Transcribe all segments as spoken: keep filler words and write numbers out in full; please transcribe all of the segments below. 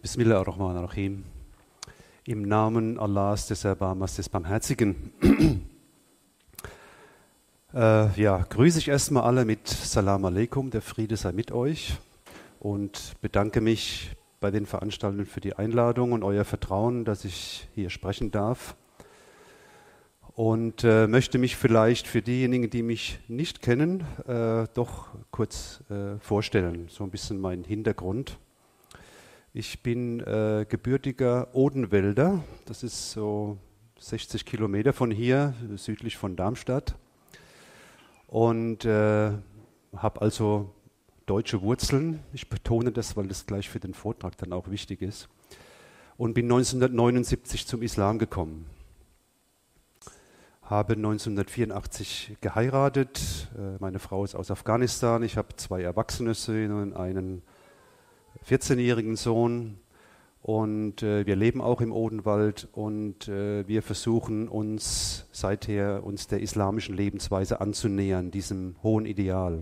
Bismillahirrahmanirrahim. Im Namen Allahs, des Erbarmers, des Barmherzigen. äh, ja, grüße ich erstmal alle mit Salam Aleikum, der Friede sei mit euch, und bedanke mich bei den Veranstaltern für die Einladung und euer Vertrauen, dass ich hier sprechen darf. Und äh, möchte mich vielleicht für diejenigen, die mich nicht kennen, äh, doch kurz äh, vorstellen, so ein bisschen meinen Hintergrund. Ich bin äh, gebürtiger Odenwälder, das ist so sechzig Kilometer von hier, südlich von Darmstadt, und äh, habe also deutsche Wurzeln. Ich betone das, weil das gleich für den Vortrag dann auch wichtig ist, und bin neunzehnhundertneunundsiebzig zum Islam gekommen. Habe neunzehnhundertvierundachtzig geheiratet, äh, meine Frau ist aus Afghanistan, ich habe zwei erwachsene Söhne und einen vierzehnjährigen Sohn, und äh, wir leben auch im Odenwald, und äh, wir versuchen uns seither uns der islamischen Lebensweise anzunähern, diesem hohen Ideal.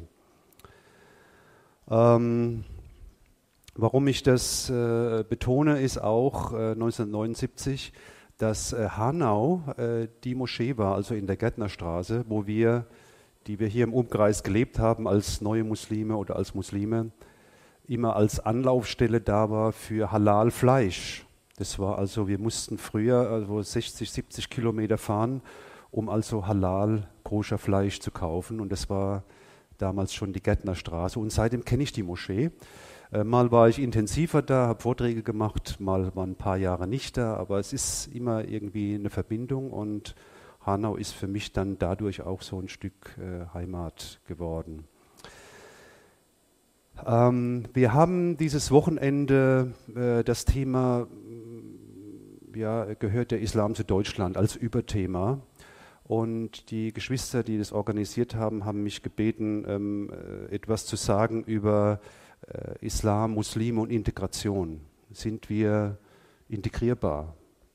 Ähm, warum ich das äh, betone, ist auch äh, neunzehnhundertneunundsiebzig, dass äh, Hanau äh, die Moschee war, also in der Gärtnerstraße, wo wir, die wir hier im Umkreis gelebt haben als neue Muslime oder als Muslime, immer als Anlaufstelle da war für Halal-Fleisch. Das war also, wir mussten früher also sechzig, siebzig Kilometer fahren, um also Halal-Koscher-Fleisch zu kaufen, und das war damals schon die Gärtnerstraße, und seitdem kenne ich die Moschee. Äh, mal war ich intensiver da, habe Vorträge gemacht, mal war ein paar Jahre nicht da, aber es ist immer irgendwie eine Verbindung, und Hanau ist für mich dann dadurch auch so ein Stück äh, Heimat geworden. Ähm, wir haben dieses Wochenende äh, das Thema, ja, gehört der Islam zu Deutschland, als Überthema. Und die Geschwister, die das organisiert haben, haben mich gebeten, ähm, etwas zu sagen über äh, Islam, Muslime und Integration. Sind wir integrierbar?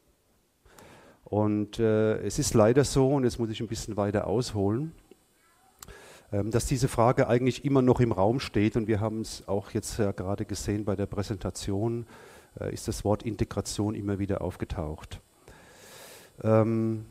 Und äh, es ist leider so, und jetzt muss ich ein bisschen weiter ausholen, ähm, dass diese Frage eigentlich immer noch im Raum steht, und wir haben es auch jetzt ja gerade gesehen bei der Präsentation, äh, ist das Wort Integration immer wieder aufgetaucht. Ähm,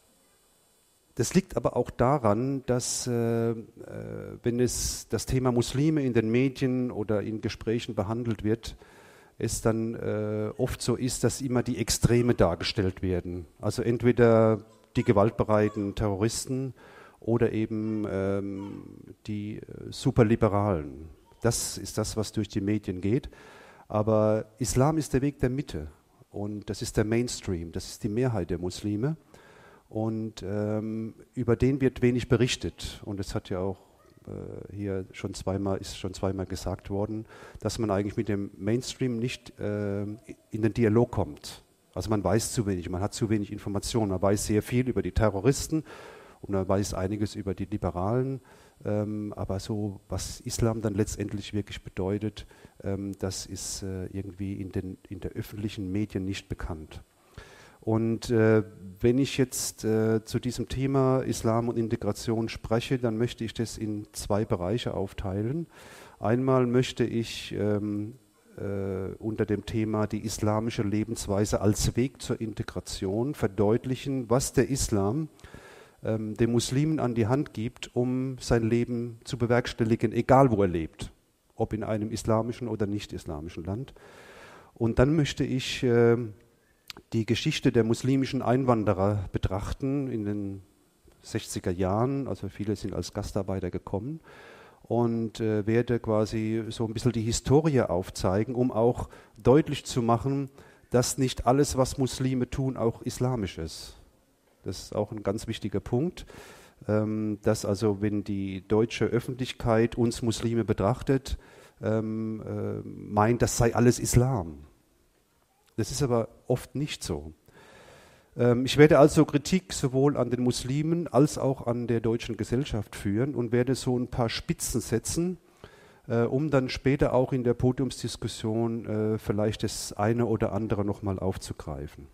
Das liegt aber auch daran, dass, äh, wenn es das Thema Muslime in den Medien oder in Gesprächen behandelt wird, es dann äh, oft so ist, dass immer die Extreme dargestellt werden. Also entweder die gewaltbereiten Terroristen oder eben ähm, die äh, Superliberalen. Das ist das, was durch die Medien geht. Aber Islam ist der Weg der Mitte, und das ist der Mainstream, das ist die Mehrheit der Muslime. Und ähm, über den wird wenig berichtet. Und es hat ja auch äh, hier schon zweimal, ist schon zweimal gesagt worden, dass man eigentlich mit dem Mainstream nicht äh, in den Dialog kommt. Also man weiß zu wenig, man hat zu wenig Informationen. Man weiß sehr viel über die Terroristen und man weiß einiges über die Liberalen. Ähm, aber so, was Islam dann letztendlich wirklich bedeutet, ähm, das ist äh, irgendwie in den in der öffentlichen Medien nicht bekannt. Und äh, wenn ich jetzt äh, zu diesem Thema Islam und Integration spreche, dann möchte ich das in zwei Bereiche aufteilen. Einmal möchte ich ähm, äh, unter dem Thema die islamische Lebensweise als Weg zur Integration verdeutlichen, was der Islam ähm, den Muslimen an die Hand gibt, um sein Leben zu bewerkstelligen, egal wo er lebt, ob in einem islamischen oder nicht-islamischen Land. Und dann möchte ich äh, die Geschichte der muslimischen Einwanderer betrachten in den sechziger Jahren, also viele sind als Gastarbeiter gekommen, und äh, werde quasi so ein bisschen die Historie aufzeigen, um auch deutlich zu machen, dass nicht alles, was Muslime tun, auch islamisch ist. Das ist auch ein ganz wichtiger Punkt, ähm, dass also, wenn die deutsche Öffentlichkeit uns Muslime betrachtet, ähm, äh, meint, das sei alles Islam. Das ist aber oft nicht so. Ähm, ich werde also Kritik sowohl an den Muslimen als auch an der deutschen Gesellschaft führen und werde so ein paar Spitzen setzen, äh, um dann später auch in der Podiumsdiskussion äh, vielleicht das eine oder andere nochmal aufzugreifen.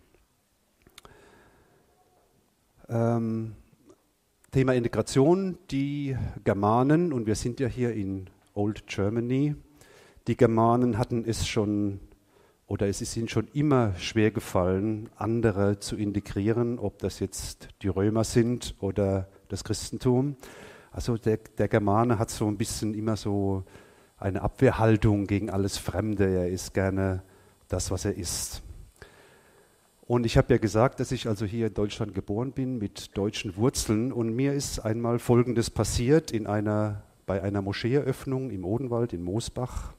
Ähm, Thema Integration, die Germanen, und wir sind ja hier in Old Germany, die Germanen hatten es schon oder es ist ihnen schon immer schwer gefallen, andere zu integrieren, ob das jetzt die Römer sind oder das Christentum. Also der, der Germane hat so ein bisschen immer so eine Abwehrhaltung gegen alles Fremde. Er ist gerne das, was er ist. Und ich habe ja gesagt, dass ich also hier in Deutschland geboren bin mit deutschen Wurzeln. Und mir ist einmal Folgendes passiert in einer, bei einer Moscheeeröffnung im Odenwald in Moosbach.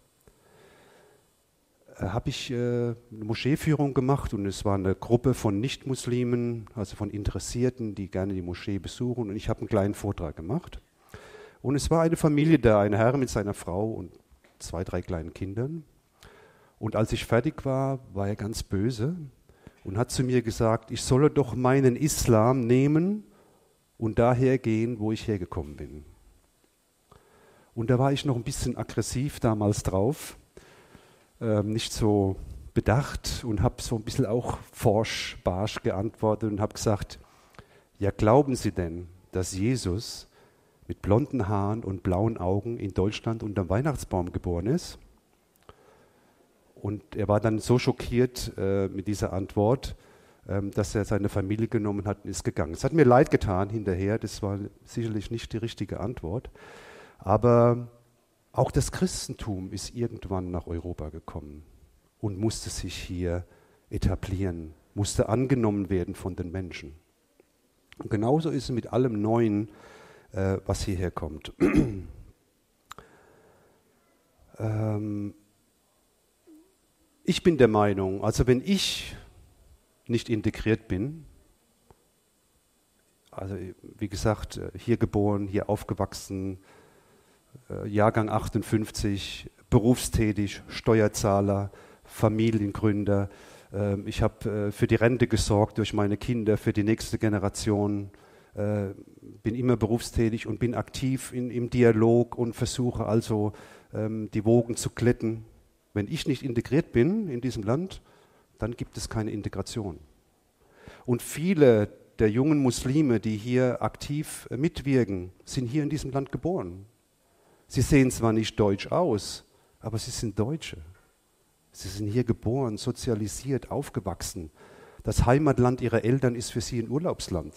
Äh, habe ich äh, eine Moscheeführung gemacht und es war eine Gruppe von Nichtmuslimen, also von Interessierten, die gerne die Moschee besuchen. Und ich habe einen kleinen Vortrag gemacht. Und es war eine Familie da, ein Herr mit seiner Frau und zwei, drei kleinen Kindern. Und als ich fertig war, war er ganz böse und hat zu mir gesagt, ich solle doch meinen Islam nehmen und daher gehen, wo ich hergekommen bin. Und da war ich noch ein bisschen aggressiv damals drauf, ähm, nicht so bedacht und habe so ein bisschen auch forsch, barsch geantwortet und habe gesagt, ja, glauben Sie denn, dass Jesus mit blonden Haaren und blauen Augen in Deutschland unterm Weihnachtsbaum geboren ist? Und er war dann so schockiert äh, mit dieser Antwort, ähm, dass er seine Familie genommen hat und ist gegangen. Es hat mir leid getan hinterher, das war sicherlich nicht die richtige Antwort. Aber auch das Christentum ist irgendwann nach Europa gekommen und musste sich hier etablieren, musste angenommen werden von den Menschen. Und genauso ist es mit allem Neuen, äh, was hierher kommt. ähm, Ich bin der Meinung, also wenn ich nicht integriert bin, also wie gesagt, hier geboren, hier aufgewachsen, Jahrgang achtundfünfzig, berufstätig, Steuerzahler, Familiengründer, ich habe für die Rente gesorgt durch meine Kinder, für die nächste Generation, bin immer berufstätig und bin aktiv in, im Dialog und versuche also die Wogen zu glätten. Wenn ich nicht integriert bin in diesem Land, dann gibt es keine Integration. Und viele der jungen Muslime, die hier aktiv mitwirken, sind hier in diesem Land geboren. Sie sehen zwar nicht deutsch aus, aber sie sind Deutsche. Sie sind hier geboren, sozialisiert, aufgewachsen. Das Heimatland ihrer Eltern ist für sie ein Urlaubsland.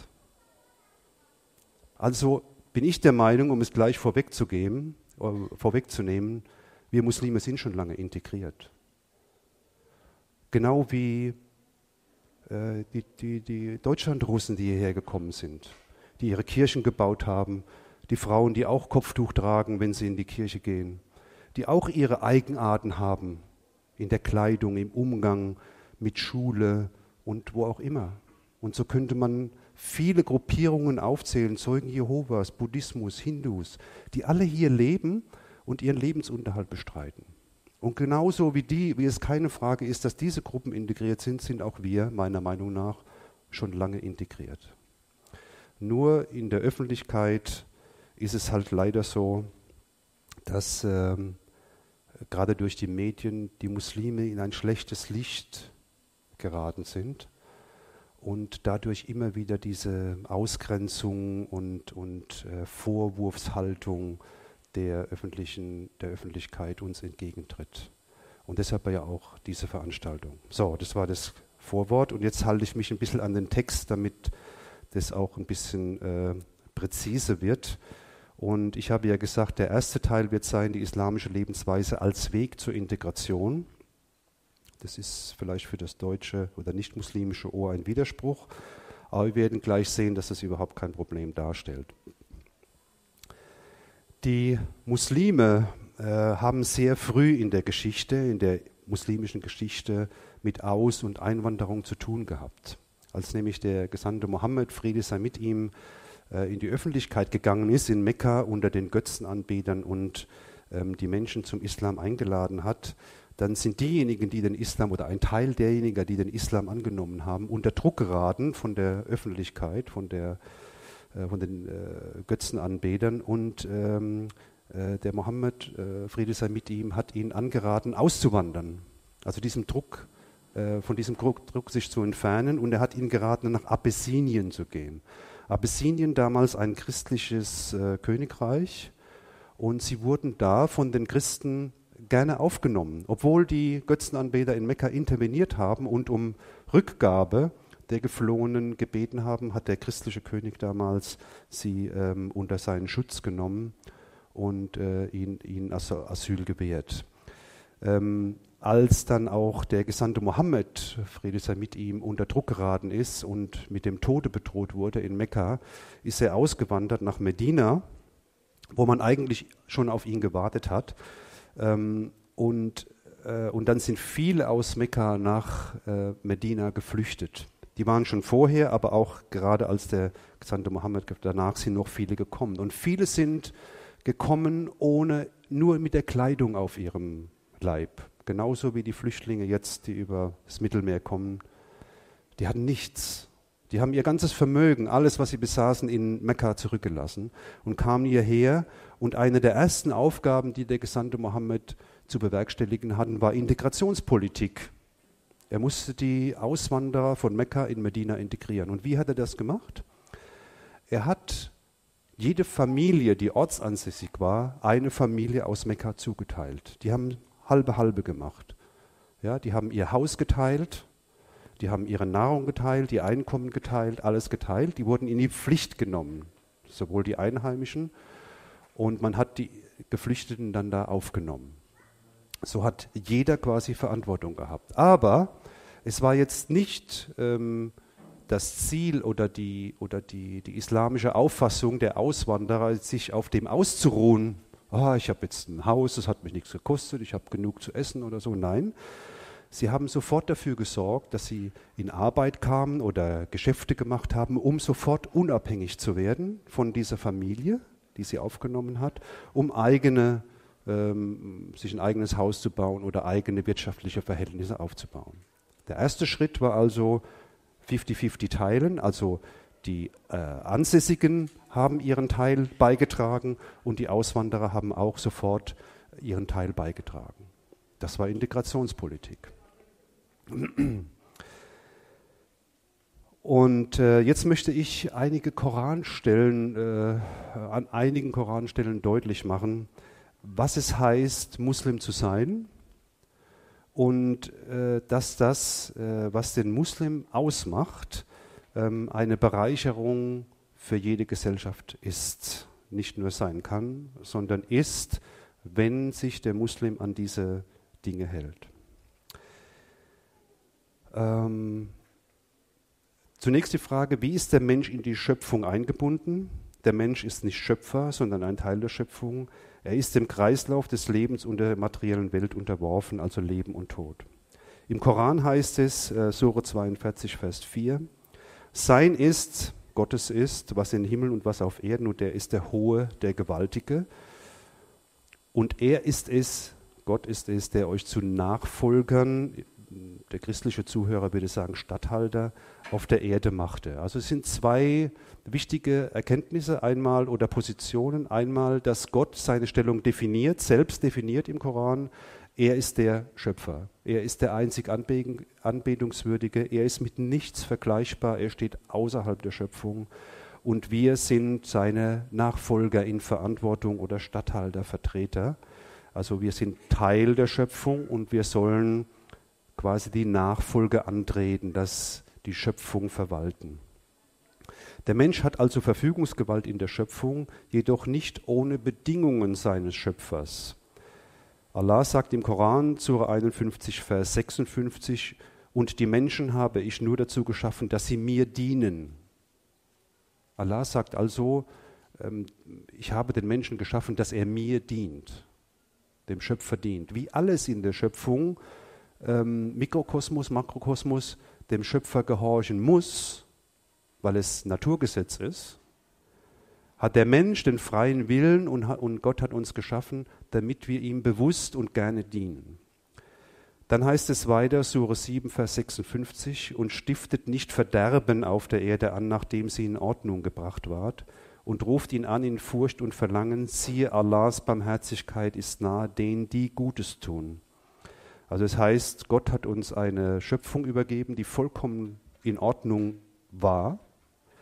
Also bin ich der Meinung, um es gleich vorwegzugeben, äh, vorwegzunehmen, wir Muslime sind schon lange integriert. Genau wie äh, die, die, die Deutschlandrussen, die hierher gekommen sind, die ihre Kirchen gebaut haben, die Frauen, die auch Kopftuch tragen, wenn sie in die Kirche gehen, die auch ihre Eigenarten haben in der Kleidung, im Umgang mit Schule und wo auch immer. Und so könnte man viele Gruppierungen aufzählen, Zeugen Jehovas, Buddhismus, Hindus, die alle hier leben und ihren Lebensunterhalt bestreiten. Und genauso wie die, wie es keine Frage ist, dass diese Gruppen integriert sind, sind auch wir, meiner Meinung nach, schon lange integriert. Nur in der Öffentlichkeit ist es halt leider so, dass ähm, gerade durch die Medien die Muslime in ein schlechtes Licht geraten sind und dadurch immer wieder diese Ausgrenzung und, und äh, Vorwurfshaltung der öffentlichen, der Öffentlichkeit uns entgegentritt. Und deshalb ja auch diese Veranstaltung. So, das war das Vorwort und jetzt halte ich mich ein bisschen an den Text, damit das auch ein bisschen äh, präzise wird. Und ich habe ja gesagt, der erste Teil wird sein, die islamische Lebensweise als Weg zur Integration. Das ist vielleicht für das deutsche oder nicht-muslimische Ohr ein Widerspruch, aber wir werden gleich sehen, dass das überhaupt kein Problem darstellt. Die Muslime äh, haben sehr früh in der Geschichte, in der muslimischen Geschichte, mit Aus- und Einwanderung zu tun gehabt. Als nämlich der Gesandte Mohammed, Friede sei mit ihm, äh, in die Öffentlichkeit gegangen ist, in Mekka unter den Götzenanbetern und ähm, die Menschen zum Islam eingeladen hat, dann sind diejenigen, die den Islam oder ein Teil derjenigen, die den Islam angenommen haben, unter Druck geraten von der Öffentlichkeit, von der von den äh, Götzenanbetern und ähm, äh, der Mohammed, äh, Friede sei mit ihm, hat ihn angeraten, auszuwandern. Also diesem Druck, äh, von diesem Druck, Druck sich zu entfernen und er hat ihnen geraten, nach Abessinien zu gehen. Abessinien damals ein christliches äh, Königreich und sie wurden da von den Christen gerne aufgenommen. Obwohl die Götzenanbeter in Mekka interveniert haben und um Rückgabe der Geflohenen gebeten haben, hat der christliche König damals sie ähm, unter seinen Schutz genommen und äh, ihnen, ihnen Asyl gewährt. Ähm, als dann auch der Gesandte Mohammed, Friede sei mit ihm, unter Druck geraten ist und mit dem Tode bedroht wurde in Mekka, ist er ausgewandert nach Medina, wo man eigentlich schon auf ihn gewartet hat. Ähm, und, äh, und dann sind viele aus Mekka nach äh, Medina geflüchtet. Die waren schon vorher, aber auch gerade als der Gesandte Mohammed danach sind noch viele gekommen. Und viele sind gekommen ohne, nur mit der Kleidung auf ihrem Leib. Genauso wie die Flüchtlinge jetzt, die über das Mittelmeer kommen. Die hatten nichts. Die haben ihr ganzes Vermögen, alles, was sie besaßen, in Mekka zurückgelassen und kamen hierher. Und eine der ersten Aufgaben, die der Gesandte Mohammed zu bewerkstelligen hatten, war Integrationspolitik. Er musste die Auswanderer von Mekka in Medina integrieren. Und wie hat er das gemacht? Er hat jede Familie, die ortsansässig war, eine Familie aus Mekka zugeteilt. Die haben halbe halbe gemacht. Ja, die haben ihr Haus geteilt, die haben ihre Nahrung geteilt, ihr Einkommen geteilt, alles geteilt. Die wurden in die Pflicht genommen, sowohl die Einheimischen, und man hat die Geflüchteten dann da aufgenommen. So hat jeder quasi Verantwortung gehabt. Aber es war jetzt nicht ähm, das Ziel oder, die, oder die, die islamische Auffassung der Auswanderer, sich auf dem auszuruhen. Ah, ich habe jetzt ein Haus, das hat mich nichts gekostet, ich habe genug zu essen oder so. Nein, sie haben sofort dafür gesorgt, dass sie in Arbeit kamen oder Geschäfte gemacht haben, um sofort unabhängig zu werden von dieser Familie, die sie aufgenommen hat, um eigene ähm, sich ein eigenes Haus zu bauen oder eigene wirtschaftliche Verhältnisse aufzubauen. Der erste Schritt war also fünfzig fünfzig teilen, also die äh, Ansässigen haben ihren Teil beigetragen und die Auswanderer haben auch sofort ihren Teil beigetragen. Das war Integrationspolitik. Und äh, jetzt möchte ich einige Koranstellen, äh, an einigen Koranstellen deutlich machen, was es heißt, Muslim zu sein und äh, dass das, äh, was den Muslim ausmacht, ähm, eine Bereicherung für jede Gesellschaft ist. Nicht nur sein kann, sondern ist, wenn sich der Muslim an diese Dinge hält. Ähm, zunächst die Frage, wie ist der Mensch in die Schöpfung eingebunden? Der Mensch ist nicht Schöpfer, sondern ein Teil der Schöpfung. Er ist dem Kreislauf des Lebens und der materiellen Welt unterworfen, also Leben und Tod. Im Koran heißt es, äh, Sure zweiundvierzig, Vers vier, Sein ist, Gottes ist, was in Himmel und was auf Erden, und er ist der Hohe, der Gewaltige. Und er ist es, Gott ist es, der euch zu Nachfolgern, der christliche Zuhörer würde sagen Statthalter, auf der Erde machte. Also es sind zwei wichtige Erkenntnisse einmal oder Positionen. Einmal, dass Gott seine Stellung definiert, selbst definiert im Koran. Er ist der Schöpfer. Er ist der einzig Anbetungswürdige. Er ist mit nichts vergleichbar. Er steht außerhalb der Schöpfung. Und wir sind seine Nachfolger in Verantwortung oder Statthalter, Vertreter. Also wir sind Teil der Schöpfung und wir sollen quasi die Nachfolge antreten, dass die Schöpfung verwalten. Der Mensch hat also Verfügungsgewalt in der Schöpfung, jedoch nicht ohne Bedingungen seines Schöpfers. Allah sagt im Koran, Sure einundfünfzig, Vers sechsundfünfzig, und die Menschen habe ich nur dazu geschaffen, dass sie mir dienen. Allah sagt also, ähm, ich habe den Menschen geschaffen, dass er mir dient, dem Schöpfer dient. Wie alles in der Schöpfung, ähm, Mikrokosmos, Makrokosmos, dem Schöpfer gehorchen muss, weil es Naturgesetz ist, hat der Mensch den freien Willen und, und Gott hat uns geschaffen, damit wir ihm bewusst und gerne dienen. Dann heißt es weiter, Sure sieben, Vers sechsundfünfzig, und stiftet nicht Verderben auf der Erde an, nachdem sie in Ordnung gebracht ward, und ruft ihn an in Furcht und Verlangen, siehe, Allahs Barmherzigkeit ist nahe denen, die Gutes tun. Also es heißt, Gott hat uns eine Schöpfung übergeben, die vollkommen in Ordnung war.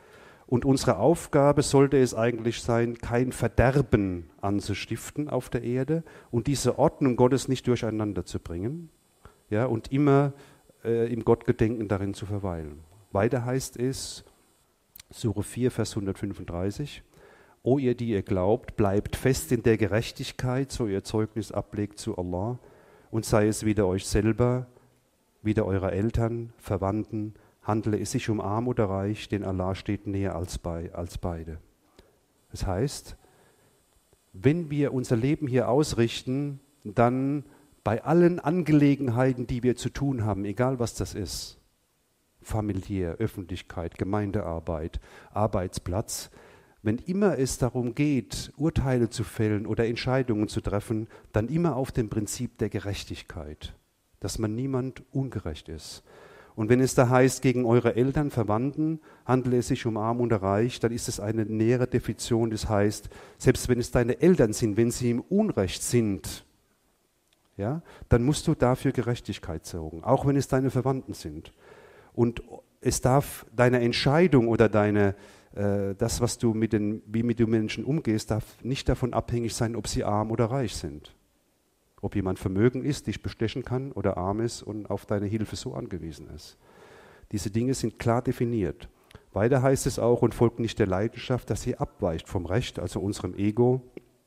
Und unsere Aufgabe sollte es eigentlich sein, kein Verderben anzustiften auf der Erde und diese Ordnung Gottes nicht durcheinander zu bringen, ja, und immer äh, im Gottgedenken darin zu verweilen. Weiter heißt es, Sure vier, Vers hundertfünfunddreißig, O ihr, die ihr glaubt, bleibt fest in der Gerechtigkeit, so ihr Zeugnis ablegt zu Allah, und sei es wieder euch selber, wieder eurer Eltern, Verwandten, handle es sich um arm oder reich, denn Allah steht näher als, bei, als beide. Das heißt, wenn wir unser Leben hier ausrichten, dann bei allen Angelegenheiten, die wir zu tun haben, egal was das ist, familiär, Öffentlichkeit, Gemeindearbeit, Arbeitsplatz, wenn immer es darum geht, Urteile zu fällen oder Entscheidungen zu treffen, dann immer auf dem Prinzip der Gerechtigkeit, dass man niemand ungerecht ist. Und wenn es da heißt, gegen eure Eltern, Verwandten, handle es sich um arm oder reich, dann ist es eine nähere Definition, das heißt, selbst wenn es deine Eltern sind, wenn sie im Unrecht sind, ja, dann musst du dafür Gerechtigkeit sorgen, auch wenn es deine Verwandten sind. Und es darf deine Entscheidung oder deine, äh, das, was du mit den, wie mit den Menschen umgehst, darf nicht davon abhängig sein, ob sie arm oder reich sind. Ob jemand vermögen ist, dich bestechen kann oder arm ist und auf deine Hilfe so angewiesen ist. Diese Dinge sind klar definiert. Weiter heißt es auch, und folgt nicht der Leidenschaft, dass ihr abweicht vom Recht, also unserem Ego.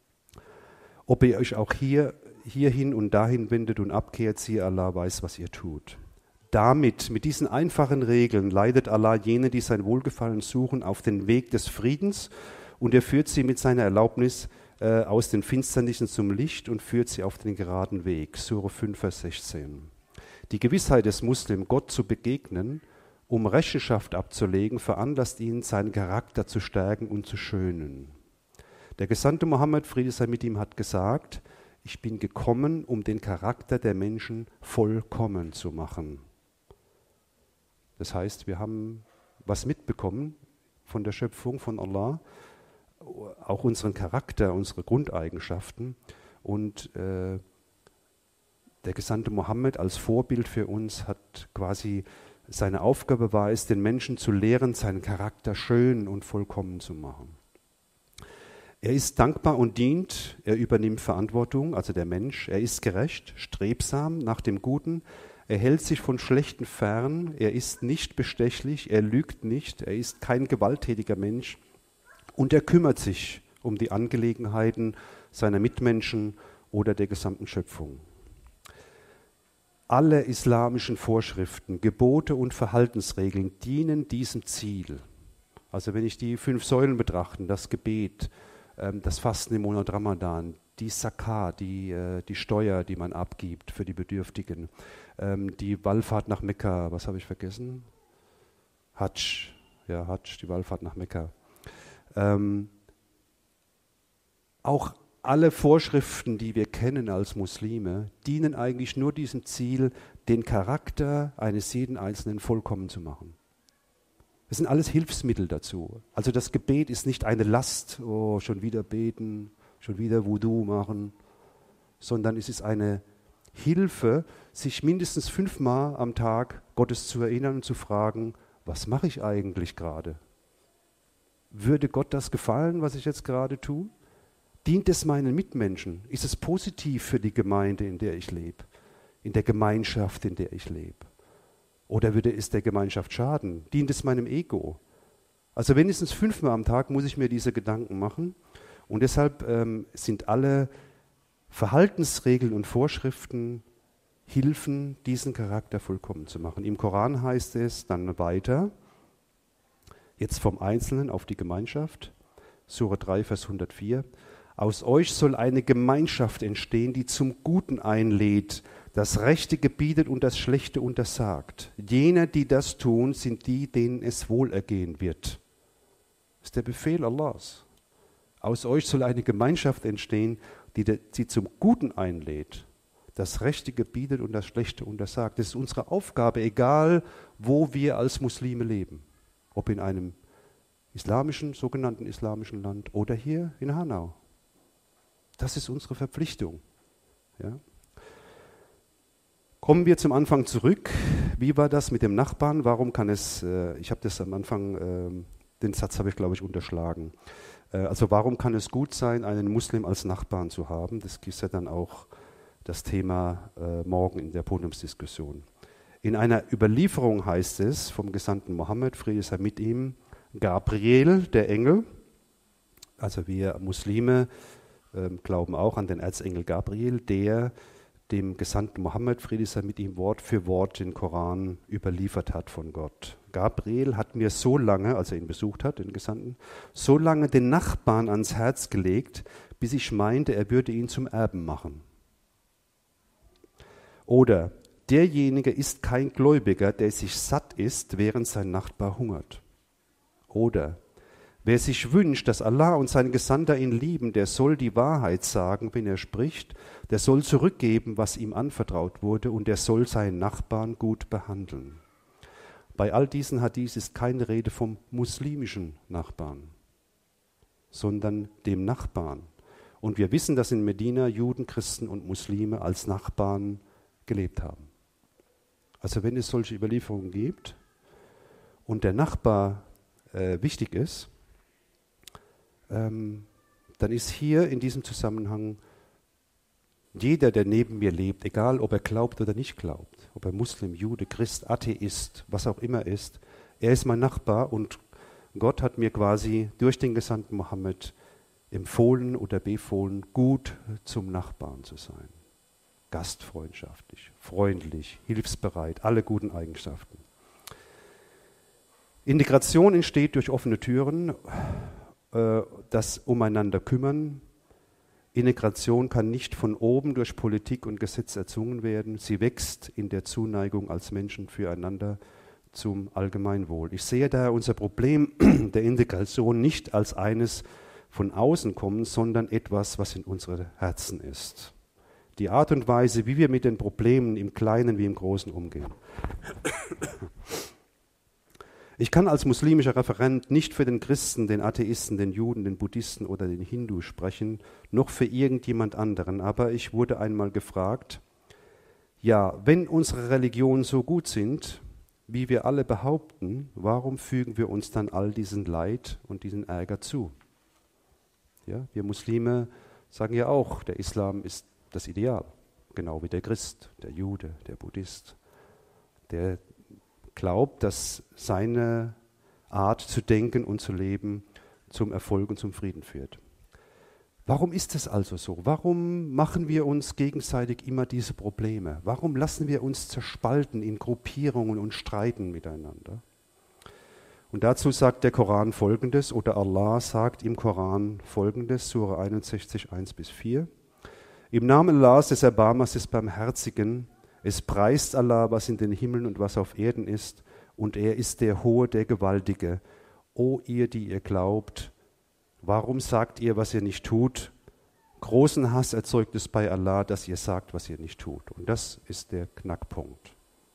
Ob ihr euch auch hier, hierhin und dahin wendet und abkehrt, siehe Allah weiß, was ihr tut. Damit, mit diesen einfachen Regeln, leitet Allah jene, die sein Wohlgefallen suchen, auf den Weg des Friedens und er führt sie mit seiner Erlaubnis äh, aus den Finsternissen zum Licht und führt sie auf den geraden Weg. Sure fünf, Vers sechzehn. Die Gewissheit des Muslim, Gott zu begegnen, um Rechenschaft abzulegen, veranlasst ihn, seinen Charakter zu stärken und zu schönen. Der Gesandte Mohammed, Friede sei mit ihm, hat gesagt, ich bin gekommen, um den Charakter der Menschen vollkommen zu machen. Das heißt, wir haben was mitbekommen von der Schöpfung, von Allah, auch unseren Charakter, unsere Grundeigenschaften. Und äh, der Gesandte Mohammed als Vorbild für uns hat quasi, seine Aufgabe war es, den Menschen zu lehren, seinen Charakter schön und vollkommen zu machen. Er ist dankbar und dient, er übernimmt Verantwortung, also der Mensch. Er ist gerecht, strebsam nach dem Guten. Er hält sich von Schlechten fern, er ist nicht bestechlich, er lügt nicht, er ist kein gewalttätiger Mensch und er kümmert sich um die Angelegenheiten seiner Mitmenschen oder der gesamten Schöpfung. Alle islamischen Vorschriften, Gebote und Verhaltensregeln dienen diesem Ziel. Also wenn ich die fünf Säulen betrachte, das Gebet, das Fasten im Monat Ramadan, die Zakat, die, die Steuer, die man abgibt für die Bedürftigen, die Wallfahrt nach Mekka, was habe ich vergessen? Hadsch, ja, Hadsch, die Wallfahrt nach Mekka. Ähm, auch alle Vorschriften, die wir kennen als Muslime, dienen eigentlich nur diesem Ziel, den Charakter eines jeden Einzelnen vollkommen zu machen. Das sind alles Hilfsmittel dazu. Also das Gebet ist nicht eine Last, oh, schon wieder beten, schon wieder Wudu machen, sondern es ist eine Hilfe, sich mindestens fünfmal am Tag Gottes zu erinnern und zu fragen, was mache ich eigentlich gerade? Würde Gott das gefallen, was ich jetzt gerade tue? Dient es meinen Mitmenschen? Ist es positiv für die Gemeinde, in der ich lebe? In der Gemeinschaft, in der ich lebe? Oder würde es der Gemeinschaft schaden? Dient es meinem Ego? Also wenigstens fünfmal am Tag muss ich mir diese Gedanken machen. Und deshalb ähm, sind alle Verhaltensregeln und Vorschriften Hilfen, diesen Charakter vollkommen zu machen. Im Koran heißt es dann weiter, jetzt vom Einzelnen auf die Gemeinschaft, Sure drei, Vers hundertvier, aus euch soll eine Gemeinschaft entstehen, die zum Guten einlädt, das Rechte gebietet und das Schlechte untersagt. Jene, die das tun, sind die, denen es wohlergehen wird. Das ist der Befehl Allahs. Aus euch soll eine Gemeinschaft entstehen, die sie zum Guten einlädt, das Rechte gebietet und das Schlechte untersagt. Das ist unsere Aufgabe, egal wo wir als Muslime leben. Ob in einem islamischen, sogenannten islamischen Land oder hier in Hanau. Das ist unsere Verpflichtung. Ja. Kommen wir zum Anfang zurück. Wie war das mit dem Nachbarn? Warum kann es, äh, ich habe das am Anfang äh, Den Satz habe ich, glaube ich, unterschlagen. Äh, also warum kann es gut sein, einen Muslim als Nachbarn zu haben? Das ist ja dann auch das Thema äh, morgen in der Podiumsdiskussion. In einer Überlieferung heißt es vom Gesandten Mohammed, Friede sei mit ihm, Gabriel, der Engel, also wir Muslime äh, glauben auch an den Erzengel Gabriel, der dem Gesandten Mohammed, Friede sei mit ihm, Wort für Wort den Koran überliefert hat von Gott. Gabriel hat mir so lange, als er ihn besucht hat, den Gesandten, so lange den Nachbarn ans Herz gelegt, bis ich meinte, er würde ihn zum Erben machen. Oder derjenige ist kein Gläubiger, der sich satt ist, während sein Nachbar hungert. Oder wer sich wünscht, dass Allah und sein Gesandter ihn lieben, der soll die Wahrheit sagen, wenn er spricht, der soll zurückgeben, was ihm anvertraut wurde, und der soll seinen Nachbarn gut behandeln. Bei all diesen Hadiths ist keine Rede vom muslimischen Nachbarn, sondern dem Nachbarn. Und wir wissen, dass in Medina Juden, Christen und Muslime als Nachbarn gelebt haben. Also wenn es solche Überlieferungen gibt und der Nachbar äh, wichtig ist, ähm, dann ist hier in diesem Zusammenhang jeder, der neben mir lebt, egal ob er glaubt oder nicht glaubt, ob er Muslim, Jude, Christ, Atheist, was auch immer ist, er ist mein Nachbar und Gott hat mir quasi durch den Gesandten Mohammed empfohlen oder befohlen, gut zum Nachbarn zu sein. Gastfreundschaftlich, freundlich, hilfsbereit, alle guten Eigenschaften. Integration entsteht durch offene Türen, äh, das Umeinander kümmern. Integration kann nicht von oben durch Politik und Gesetz erzwungen werden. Sie wächst in der Zuneigung als Menschen füreinander zum Allgemeinwohl. Ich sehe daher unser Problem der Integration nicht als eines von außen kommen, sondern etwas, was in unseren Herzen ist. Die Art und Weise, wie wir mit den Problemen im Kleinen wie im Großen umgehen. Ich kann als muslimischer Referent nicht für den Christen, den Atheisten, den Juden, den Buddhisten oder den Hindu sprechen, noch für irgendjemand anderen. Aber ich wurde einmal gefragt, ja, wenn unsere Religionen so gut sind, wie wir alle behaupten, warum fügen wir uns dann all diesen Leid und diesen Ärger zu? Ja, wir Muslime sagen ja auch, der Islam ist das Ideal, genau wie der Christ, der Jude, der Buddhist, der glaubt, dass seine Art zu denken und zu leben zum Erfolg und zum Frieden führt. Warum ist es also so? Warum machen wir uns gegenseitig immer diese Probleme? Warum lassen wir uns zerspalten in Gruppierungen und streiten miteinander? Und dazu sagt der Koran Folgendes, oder Allah sagt im Koran Folgendes, Sura einundsechzig, eins bis vier. Im Namen Allahs, des Erbarmers, des Barmherzigen, es preist Allah, was in den Himmeln und was auf Erden ist, und er ist der Hohe, der Gewaltige. O ihr, die ihr glaubt, warum sagt ihr, was ihr nicht tut? Großen Hass erzeugt es bei Allah, dass ihr sagt, was ihr nicht tut. Und das ist der Knackpunkt.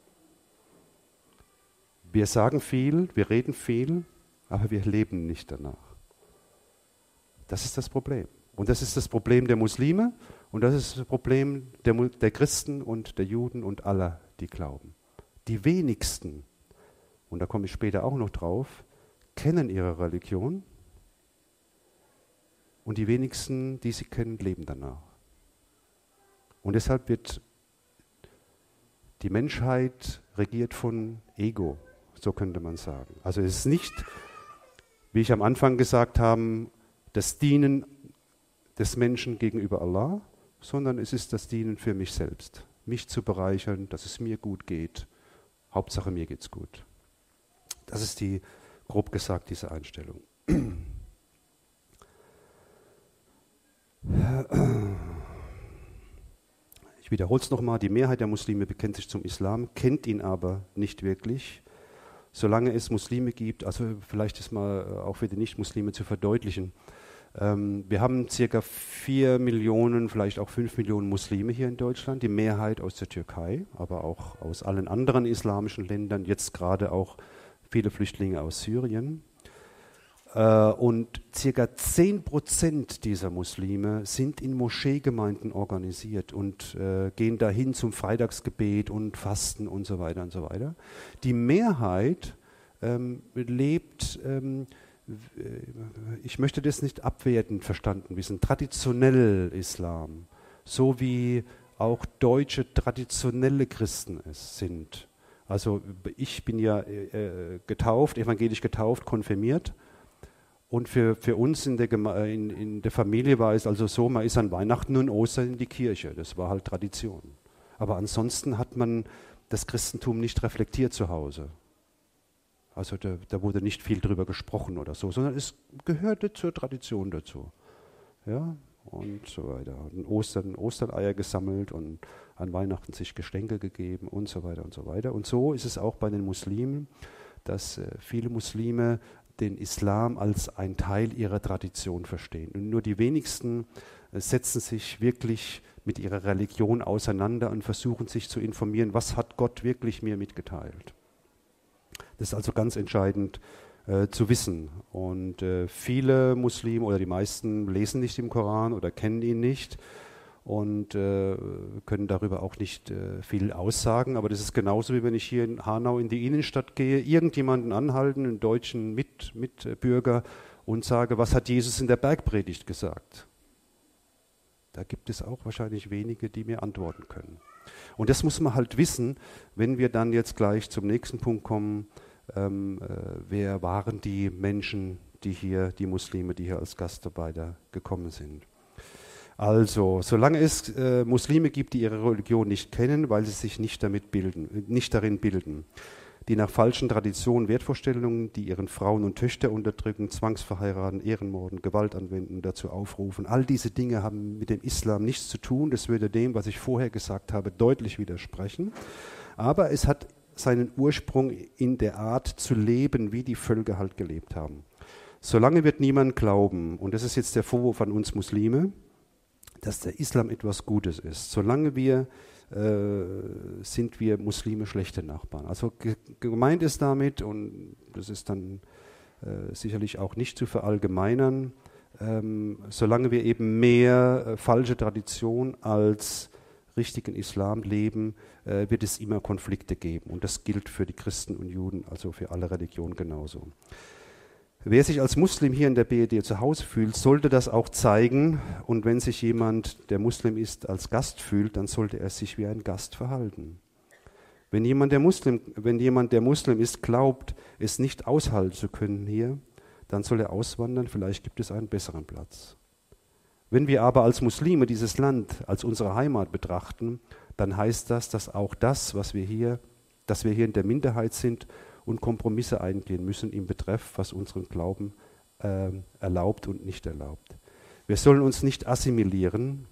Wir sagen viel, wir reden viel, aber wir leben nicht danach. Das ist das Problem. Und das ist das Problem der Muslime und das ist das Problem der, der Christen und der Juden und aller, die glauben. Die wenigsten, und da komme ich später auch noch drauf, kennen ihre Religion und die wenigsten, die sie kennen, leben danach. Und deshalb wird die Menschheit regiert von Ego, so könnte man sagen. Also es ist nicht, wie ich am Anfang gesagt habe, das Dienen des Menschen gegenüber Allah, sondern es ist das Dienen für mich selbst, mich zu bereichern, dass es mir gut geht. Hauptsache mir geht's gut. Das ist die, grob gesagt, diese Einstellung. Ich wiederhole es nochmal, die Mehrheit der Muslime bekennt sich zum Islam, kennt ihn aber nicht wirklich. Solange es Muslime gibt, also vielleicht ist mal auch für die Nicht-Muslime zu verdeutlichen, ähm, wir haben circa vier Millionen, vielleicht auch fünf Millionen Muslime hier in Deutschland, die Mehrheit aus der Türkei, aber auch aus allen anderen islamischen Ländern, jetzt gerade auch viele Flüchtlinge aus Syrien. Und circa zehn Prozent dieser Muslime sind in Moscheegemeinden organisiert und äh, gehen dahin zum Freitagsgebet und Fasten und so weiter und so weiter. Die Mehrheit ähm, lebt ähm, ich möchte das nicht abwertend verstanden wissen, traditionell Islam, so wie auch deutsche traditionelle Christen es sind. Also ich bin ja äh, getauft, evangelisch getauft, konfirmiert. Und für, für uns in der, Geme- in, in der Familie war es also so, man ist an Weihnachten und Ostern in die Kirche. Das war halt Tradition. Aber ansonsten hat man das Christentum nicht reflektiert zu Hause. Also da, da wurde nicht viel drüber gesprochen oder so, sondern es gehörte zur Tradition dazu. Ja, und so weiter. Und Ostern, Ostereier gesammelt und an Weihnachten sich Geschenke gegeben und so weiter und so weiter. Und so ist es auch bei den Muslimen, dass äh, viele Muslime den Islam als ein Teil ihrer Tradition verstehen. Und nur die wenigsten äh, setzen sich wirklich mit ihrer Religion auseinander und versuchen sich zu informieren, was hat Gott wirklich mir mitgeteilt. Das ist also ganz entscheidend äh, zu wissen. Und äh, viele Muslime oder die meisten lesen nicht im Koran oder kennen ihn nicht und äh, können darüber auch nicht äh, viel aussagen. Aber das ist genauso, wie wenn ich hier in Hanau in die Innenstadt gehe, irgendjemanden anhalten, einen deutschen Mit, Mitbürger, und sage, was hat Jesus in der Bergpredigt gesagt? Da gibt es auch wahrscheinlich wenige, die mir antworten können. Und das muss man halt wissen, wenn wir dann jetzt gleich zum nächsten Punkt kommen. Ähm, äh, wer waren die Menschen, die hier, die Muslime, die hier als Gastarbeiter gekommen sind? Also, solange es äh, Muslime gibt, die ihre Religion nicht kennen, weil sie sich nicht damit bilden, nicht darin bilden, die nach falschen Traditionen, Wertvorstellungen, die ihren Frauen und Töchter unterdrücken, zwangsverheiraten, Ehrenmorden, Gewalt anwenden, dazu aufrufen. All diese Dinge haben mit dem Islam nichts zu tun. Das würde dem, was ich vorher gesagt habe, deutlich widersprechen. Aber es hat seinen Ursprung in der Art zu leben, wie die Völker halt gelebt haben. Solange wird niemand glauben, und das ist jetzt der Vorwurf an uns Muslime, dass der Islam etwas Gutes ist. Solange wir äh, sind wir Muslime schlechte Nachbarn. Also ge- gemeint ist damit, und das ist dann äh, sicherlich auch nicht zu verallgemeinern, ähm, solange wir eben mehr äh, falsche Tradition als richtigen Islam leben, äh, wird es immer Konflikte geben. Und das gilt für die Christen und Juden, also für alle Religionen genauso. Wer sich als Muslim hier in der B R D zu Hause fühlt, sollte das auch zeigen. Und wenn sich jemand, der Muslim ist, als Gast fühlt, dann sollte er sich wie ein Gast verhalten. Wenn jemand, der Muslim, wenn jemand, der Muslim ist, glaubt, es nicht aushalten zu können hier, dann soll er auswandern, vielleicht gibt es einen besseren Platz. Wenn wir aber als Muslime dieses Land als unsere Heimat betrachten, dann heißt das, dass auch das, was wir hier, dass wir hier in der Minderheit sind und Kompromisse eingehen müssen im Betreff, was unseren Glauben äh, erlaubt und nicht erlaubt. Wir sollen uns nicht assimilieren,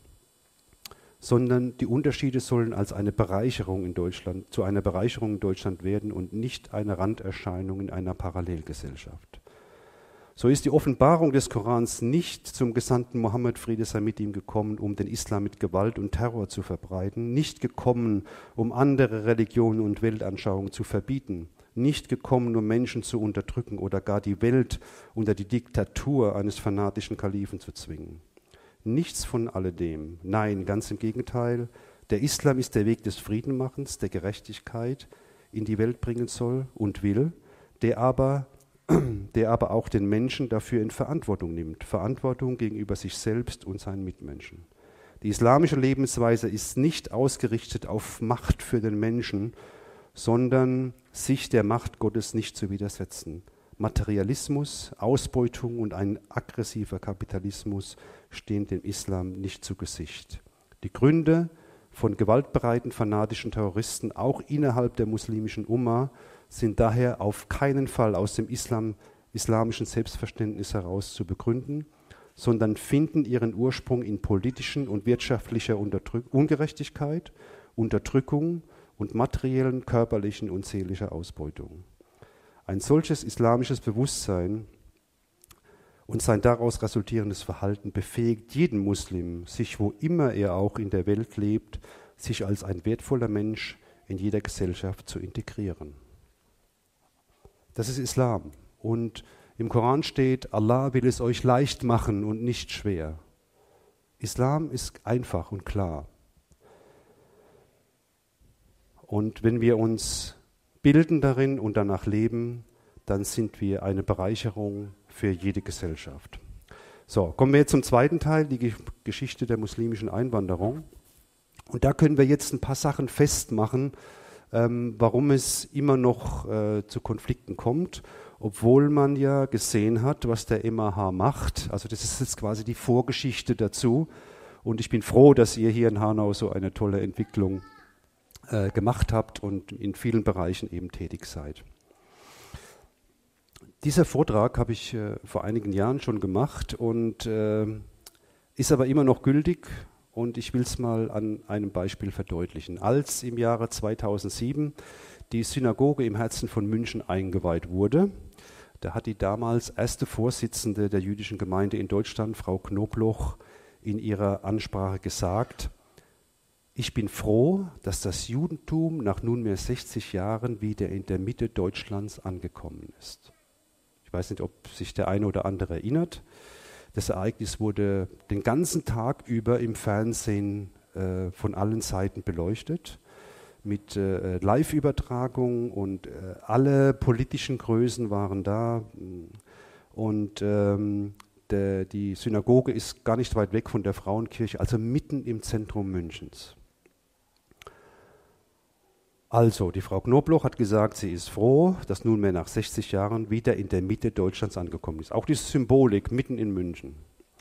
sondern die Unterschiede sollen als eine Bereicherung in Deutschland, zu einer Bereicherung in Deutschland werden und nicht eine Randerscheinung in einer Parallelgesellschaft. So ist die Offenbarung des Korans nicht zum Gesandten Mohammed, Friede sei mit ihm, gekommen, um den Islam mit Gewalt und Terror zu verbreiten, nicht gekommen, um andere Religionen und Weltanschauungen zu verbieten, nicht gekommen, um Menschen zu unterdrücken oder gar die Welt unter die Diktatur eines fanatischen Kalifen zu zwingen. Nichts von alledem. Nein, ganz im Gegenteil. Der Islam ist der Weg des Friedenmachens, der Gerechtigkeit in die Welt bringen soll und will, der aber der aber auch den Menschen dafür in Verantwortung nimmt. Verantwortung gegenüber sich selbst und seinen Mitmenschen. Die islamische Lebensweise ist nicht ausgerichtet auf Macht für den Menschen, sondern sich der Macht Gottes nicht zu widersetzen. Materialismus, Ausbeutung und ein aggressiver Kapitalismus stehen dem Islam nicht zu Gesicht. Die Gründe von gewaltbereiten, fanatischen Terroristen, auch innerhalb der muslimischen Umma, sind daher auf keinen Fall aus dem Islam, islamischen Selbstverständnis heraus zu begründen, sondern finden ihren Ursprung in politischen und wirtschaftlicher Unterdrück- Ungerechtigkeit, Unterdrückung und materiellen, körperlichen und seelischer Ausbeutung. Ein solches islamisches Bewusstsein und sein daraus resultierendes Verhalten befähigt jeden Muslim, sich wo immer er auch in der Welt lebt, sich als ein wertvoller Mensch in jeder Gesellschaft zu integrieren. Das ist Islam. Und im Koran steht, Allah will es euch leicht machen und nicht schwer. Islam ist einfach und klar. Und wenn wir uns bilden darin und danach leben, dann sind wir eine Bereicherung für jede Gesellschaft. So, kommen wir jetzt zum zweiten Teil, die Ge- Geschichte der muslimischen Einwanderung. Und da können wir jetzt ein paar Sachen festmachen, ähm, warum es immer noch äh, zu Konflikten kommt, obwohl man ja gesehen hat, was der M A H macht. Also das ist jetzt quasi die Vorgeschichte dazu. Und ich bin froh, dass ihr hier in Hanau so eine tolle Entwicklung äh, gemacht habt und in vielen Bereichen eben tätig seid. Dieser Vortrag habe ich äh, vor einigen Jahren schon gemacht und äh, ist aber immer noch gültig. Und ich will es mal an einem Beispiel verdeutlichen. Als im Jahre zweitausendsieben die Synagoge im Herzen von München eingeweiht wurde, da hat die damals erste Vorsitzende der jüdischen Gemeinde in Deutschland, Frau Knobloch, in ihrer Ansprache gesagt: Ich bin froh, dass das Judentum nach nunmehr sechzig Jahren wieder in der Mitte Deutschlands angekommen ist. Ich weiß nicht, ob sich der eine oder andere erinnert. Das Ereignis wurde den ganzen Tag über im Fernsehen äh, von allen Seiten beleuchtet, mit äh, Live-Übertragung, und äh, alle politischen Größen waren da. Und ähm, der, die Synagoge ist gar nicht weit weg von der Frauenkirche, also mitten im Zentrum Münchens. Also, die Frau Knobloch hat gesagt, sie ist froh, dass nunmehr nach sechzig Jahren wieder in der Mitte Deutschlands angekommen ist. Auch diese Symbolik mitten in München.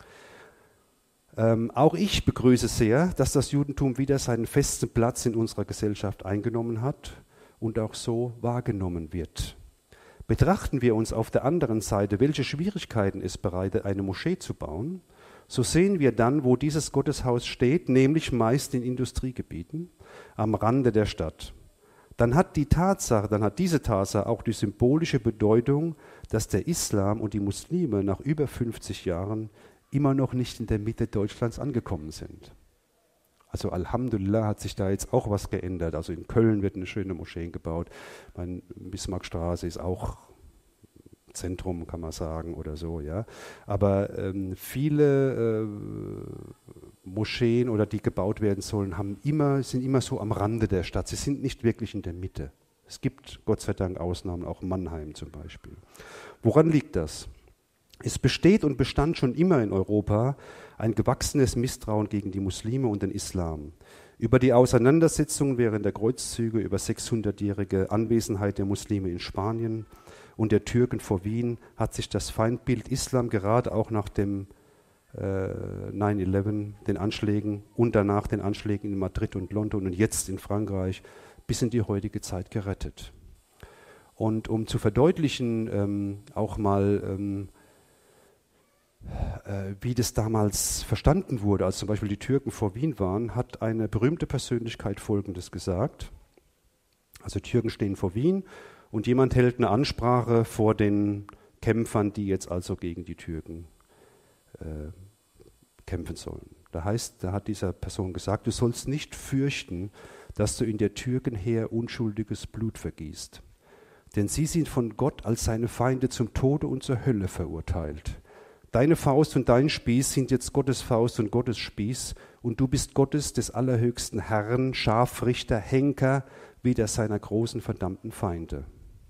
Ähm, auch ich begrüße sehr, dass das Judentum wieder seinen festen Platz in unserer Gesellschaft eingenommen hat und auch so wahrgenommen wird. Betrachten wir uns auf der anderen Seite, welche Schwierigkeiten es bereitet, eine Moschee zu bauen, so sehen wir dann, wo dieses Gotteshaus steht, nämlich meist in Industriegebieten am Rande der Stadt. Dann hat die Tatsache, dann hat diese Tatsache auch die symbolische Bedeutung, dass der Islam und die Muslime nach über fünfzig Jahren immer noch nicht in der Mitte Deutschlands angekommen sind. Also Alhamdulillah hat sich da jetzt auch was geändert. Also in Köln wird eine schöne Moschee gebaut. Meine Bismarckstraße ist auch Zentrum, kann man sagen, oder so. Ja. Aber ähm, viele äh, Moscheen, oder die gebaut werden sollen, haben immer, sind immer so am Rande der Stadt. Sie sind nicht wirklich in der Mitte. Es gibt Gott sei Dank Ausnahmen, auch Mannheim zum Beispiel. Woran liegt das? Es besteht und bestand schon immer in Europa ein gewachsenes Misstrauen gegen die Muslime und den Islam. Über die Auseinandersetzungen während der Kreuzzüge, über sechshundertjährige Anwesenheit der Muslime in Spanien und der Türken vor Wien hat sich das Feindbild Islam gerade auch nach dem äh, neun elf, den Anschlägen und danach den Anschlägen in Madrid und London und jetzt in Frankreich bis in die heutige Zeit gerettet. Und um zu verdeutlichen, ähm, auch mal ähm, äh, wie das damals verstanden wurde, als zum Beispiel die Türken vor Wien waren, hat eine berühmte Persönlichkeit Folgendes gesagt. Also Türken stehen vor Wien und jemand hält eine Ansprache vor den Kämpfern, die jetzt also gegen die Türken äh, kämpfen sollen. Da heißt, da hat dieser Person gesagt: Du sollst nicht fürchten, dass du in der Türkenheer unschuldiges Blut vergießt. Denn sie sind von Gott als seine Feinde zum Tode und zur Hölle verurteilt. Deine Faust und dein Spieß sind jetzt Gottes Faust und Gottes Spieß, und du bist Gottes, des allerhöchsten Herrn, Scharfrichter, Henker, wider seiner großen verdammten Feinde.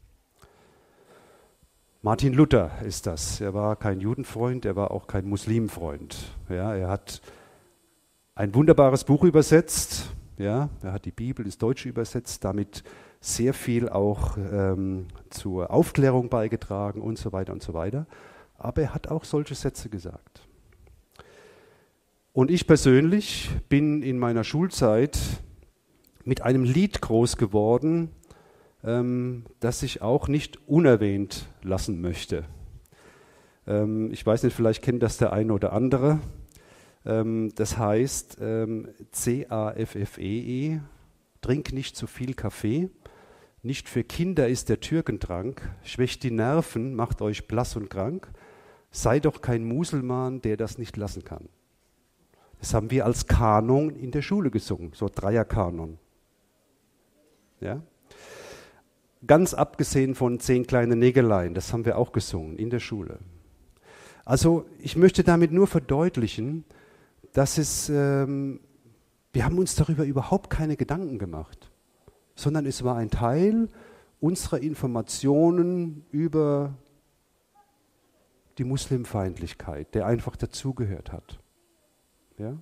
Martin Luther ist das. Er war kein Judenfreund, er war auch kein Muslimfreund. Ja, er hat ein wunderbares Buch übersetzt. Ja, er hat die Bibel ins Deutsche übersetzt, damit sehr viel auch ähm, zur Aufklärung beigetragen und so weiter und so weiter. Aber er hat auch solche Sätze gesagt. Und ich persönlich bin in meiner Schulzeit mit einem Lied groß geworden, ähm, das ich auch nicht unerwähnt lassen möchte. Ähm, ich weiß nicht, vielleicht kennt das der eine oder andere. Ähm, das heißt ähm, C A F F E E, trink nicht zu viel Kaffee. Nicht für Kinder ist der Türkentrank, schwächt die Nerven, macht euch blass und krank. Sei doch kein Muselmann, der das nicht lassen kann. Das haben wir als Kanon in der Schule gesungen, so Dreierkanon. Ja? Ganz abgesehen von zehn kleine Nägelein, das haben wir auch gesungen in der Schule. Also ich möchte damit nur verdeutlichen, dass es, ähm, wir haben uns darüber überhaupt keine Gedanken gemacht, sondern es war ein Teil unserer Informationen über die Muslimfeindlichkeit, der einfach dazugehört hat. Ja?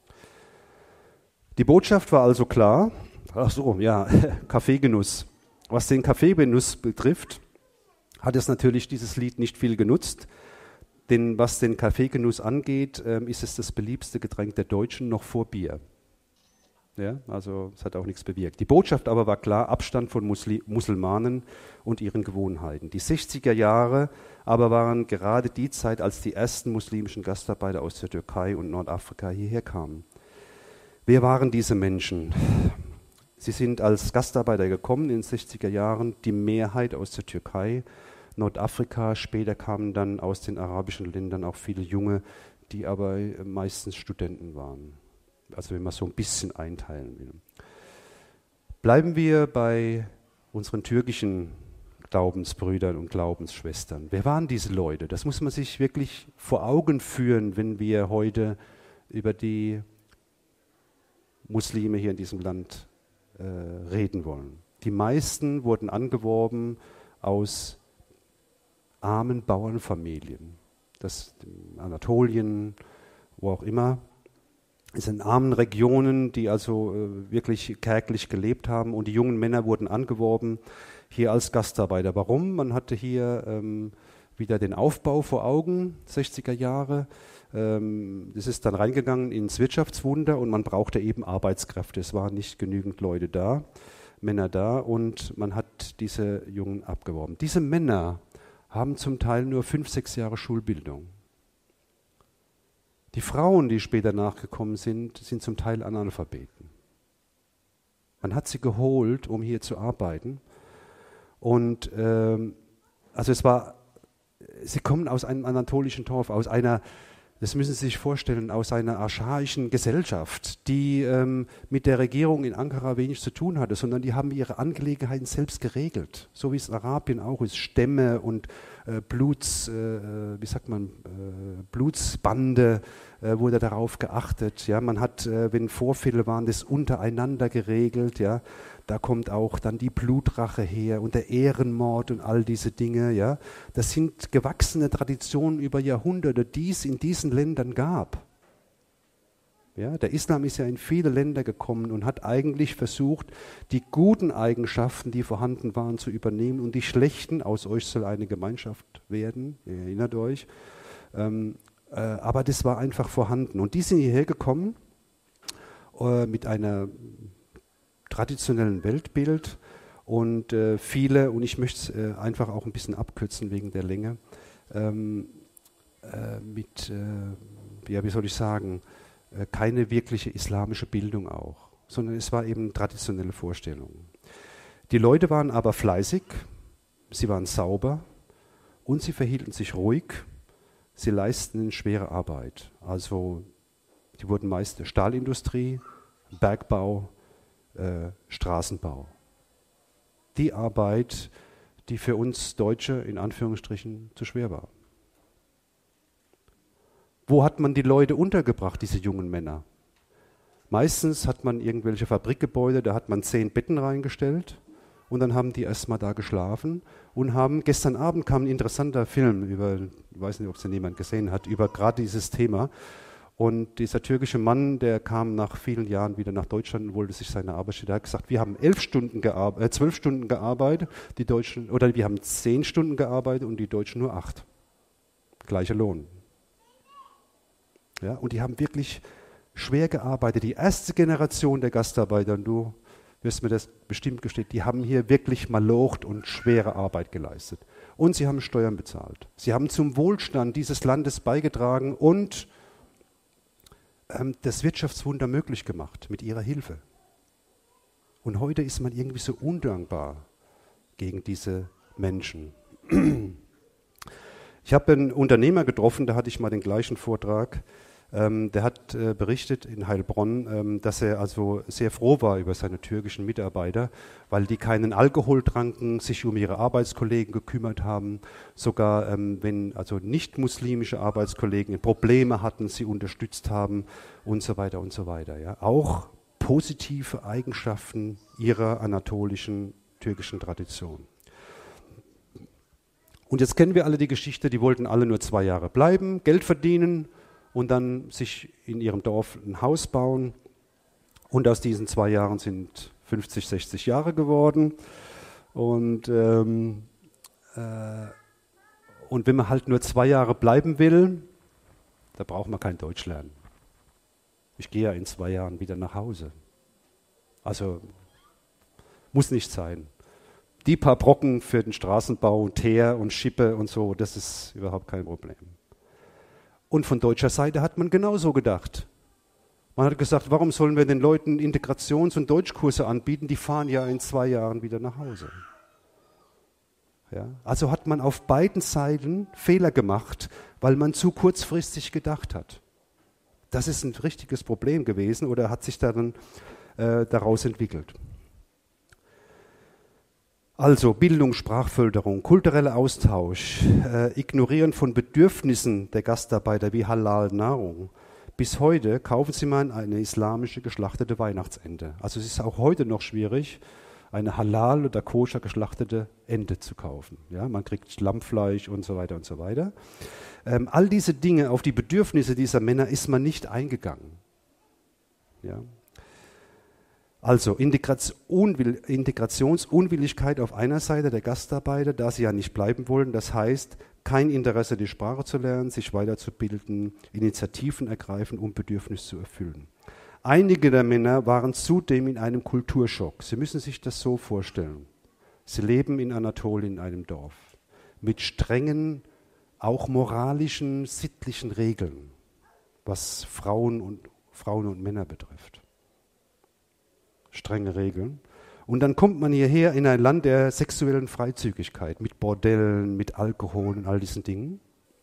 Die Botschaft war also klar. Ach so, ja, Kaffeegenuss. Was den Kaffeegenuss betrifft, hat es natürlich dieses Lied nicht viel genutzt. Denn was den Kaffeegenuss angeht, ähm, ist es das beliebteste Getränk der Deutschen noch vor Bier. Ja, also es hat auch nichts bewirkt. Die Botschaft aber war klar, Abstand von Musli- Musulmanen und ihren Gewohnheiten. Die sechziger Jahre aber waren gerade die Zeit, als die ersten muslimischen Gastarbeiter aus der Türkei und Nordafrika hierher kamen. Wer waren diese Menschen? Sie sind als Gastarbeiter gekommen in den sechziger Jahren, die Mehrheit aus der Türkei, Nordafrika, später kamen dann aus den arabischen Ländern auch viele Junge, die aber meistens Studenten waren. Also wenn man so ein bisschen einteilen will. Bleiben wir bei unseren türkischen Glaubensbrüdern und Glaubensschwestern. Wer waren diese Leute? Das muss man sich wirklich vor Augen führen, wenn wir heute über die Muslime hier in diesem Land äh, reden wollen. Die meisten wurden angeworben aus armen Bauernfamilien. Das in Anatolien, wo auch immer. Es sind armen Regionen, die also äh, wirklich kärglich gelebt haben, und die jungen Männer wurden angeworben hier als Gastarbeiter. Warum? Man hatte hier ähm, wieder den Aufbau vor Augen, sechziger Jahre. Ähm, das ist dann reingegangen ins Wirtschaftswunder und man brauchte eben Arbeitskräfte. Es waren nicht genügend Leute da, Männer da, und man hat diese Jungen abgeworben. Diese Männer haben zum Teil nur fünf, sechs Jahre Schulbildung. Die Frauen, die später nachgekommen sind, sind zum Teil Analphabeten. Man hat sie geholt, um hier zu arbeiten. Und ähm, also es war, sie kommen aus einem anatolischen Dorf, aus einer, das müssen Sie sich vorstellen, aus einer archaischen Gesellschaft, die ähm, mit der Regierung in Ankara wenig zu tun hatte, sondern die haben ihre Angelegenheiten selbst geregelt. So wie es in Arabien auch ist, Stämme und äh, Bluts, äh, wie sagt man, äh, Blutsbande, äh, wurde darauf geachtet. Ja, man hat, äh, wenn Vorfälle waren, das untereinander geregelt. Ja, da kommt auch dann die Blutrache her und der Ehrenmord und all diese Dinge. Ja, das sind gewachsene Traditionen über Jahrhunderte, die es in diesen Ländern gab. Ja, der Islam ist ja in viele Länder gekommen und hat eigentlich versucht, die guten Eigenschaften, die vorhanden waren, zu übernehmen, und die schlechten, aus euch soll eine Gemeinschaft werden, ihr erinnert euch, ähm, äh, aber das war einfach vorhanden. Und die sind hierher gekommen äh, mit einem traditionellen Weltbild, und äh, viele, und ich möchte es äh, einfach auch ein bisschen abkürzen wegen der Länge, ähm, äh, mit, äh, ja, wie soll ich sagen, keine wirkliche islamische Bildung auch, sondern es war eben traditionelle Vorstellungen. Die Leute waren aber fleißig, sie waren sauber und sie verhielten sich ruhig, sie leisteten schwere Arbeit. Also die wurden meist der Stahlindustrie, Bergbau, äh, Straßenbau. Die Arbeit, die für uns Deutsche in Anführungsstrichen zu schwer war. Wo hat man die Leute untergebracht, diese jungen Männer? Meistens hat man irgendwelche Fabrikgebäude, da hat man zehn Betten reingestellt und dann haben die erstmal da geschlafen und haben, gestern Abend kam ein interessanter Film über, ich weiß nicht, ob es denn jemand gesehen hat, über gerade dieses Thema, und dieser türkische Mann, der kam nach vielen Jahren wieder nach Deutschland und wollte sich seine Arbeit, der hat gesagt, wir haben elf Stunden gearbeitet, äh, zwölf Stunden gearbeitet, die Deutschen, oder wir haben zehn Stunden gearbeitet und die Deutschen nur acht. Gleicher Lohn. Ja, und die haben wirklich schwer gearbeitet. Die erste Generation der Gastarbeiter, und du wirst mir das bestimmt gestehen, die haben hier wirklich malocht und schwere Arbeit geleistet. Und sie haben Steuern bezahlt. Sie haben zum Wohlstand dieses Landes beigetragen und ähm, das Wirtschaftswunder möglich gemacht mit ihrer Hilfe. Und heute ist man irgendwie so undankbar gegen diese Menschen. Ich habe einen Unternehmer getroffen, da hatte ich mal den gleichen Vortrag. Ähm, der hat äh, berichtet in Heilbronn, ähm, dass er also sehr froh war über seine türkischen Mitarbeiter, weil die keinen Alkohol tranken, sich um ihre Arbeitskollegen gekümmert haben, sogar ähm, wenn also nicht-muslimische Arbeitskollegen Probleme hatten, sie unterstützt haben und so weiter und so weiter. Ja. Auch positive Eigenschaften ihrer anatolischen türkischen Tradition. Und jetzt kennen wir alle die Geschichte, die wollten alle nur zwei Jahre bleiben, Geld verdienen und dann sich in ihrem Dorf ein Haus bauen. Und aus diesen zwei Jahren sind fünfzig, sechzig Jahre geworden. Und, ähm, äh, und wenn man halt nur zwei Jahre bleiben will, da braucht man kein Deutsch lernen. Ich gehe ja in zwei Jahren wieder nach Hause. Also muss nicht sein. Die paar Brocken für den Straßenbau, Teer und Schippe und so, das ist überhaupt kein Problem. Und von deutscher Seite hat man genauso gedacht. Man hat gesagt, warum sollen wir den Leuten Integrations- und Deutschkurse anbieten? Die fahren ja in zwei Jahren wieder nach Hause. Ja, also hat man auf beiden Seiten Fehler gemacht, weil man zu kurzfristig gedacht hat. Das ist ein richtiges Problem gewesen oder hat sich dann äh, daraus entwickelt. Also Bildung, Sprachförderung, kultureller Austausch, äh, Ignorieren von Bedürfnissen der Gastarbeiter wie Halal-Nahrung. Bis heute kaufen Sie mal eine islamische geschlachtete Weihnachtsente. Also es ist auch heute noch schwierig, eine halal oder koscher geschlachtete Ente zu kaufen. Ja, man kriegt Lammfleisch und so weiter und so weiter. Ähm, all diese Dinge, auf die Bedürfnisse dieser Männer ist man nicht eingegangen. Ja. Also Integrationsunwilligkeit auf einer Seite der Gastarbeiter, da sie ja nicht bleiben wollen. Das heißt, kein Interesse, die Sprache zu lernen, sich weiterzubilden, Initiativen ergreifen, um Bedürfnisse zu erfüllen. Einige der Männer waren zudem in einem Kulturschock. Sie müssen sich das so vorstellen. Sie leben in Anatolien in einem Dorf mit strengen, auch moralischen, sittlichen Regeln, was Frauen und, Frauen und Männer betrifft. Strenge Regeln. Und dann kommt man hierher in ein Land der sexuellen Freizügigkeit, mit Bordellen, mit Alkohol und all diesen Dingen.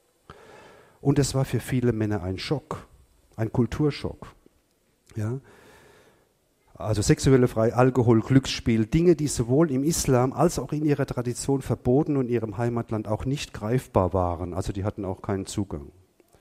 Und das war für viele Männer ein Schock, ein Kulturschock. Ja? Also sexuelle Freizügigkeit, Alkohol, Glücksspiel, Dinge, die sowohl im Islam als auch in ihrer Tradition verboten und in ihrem Heimatland auch nicht greifbar waren. Also die hatten auch keinen Zugang.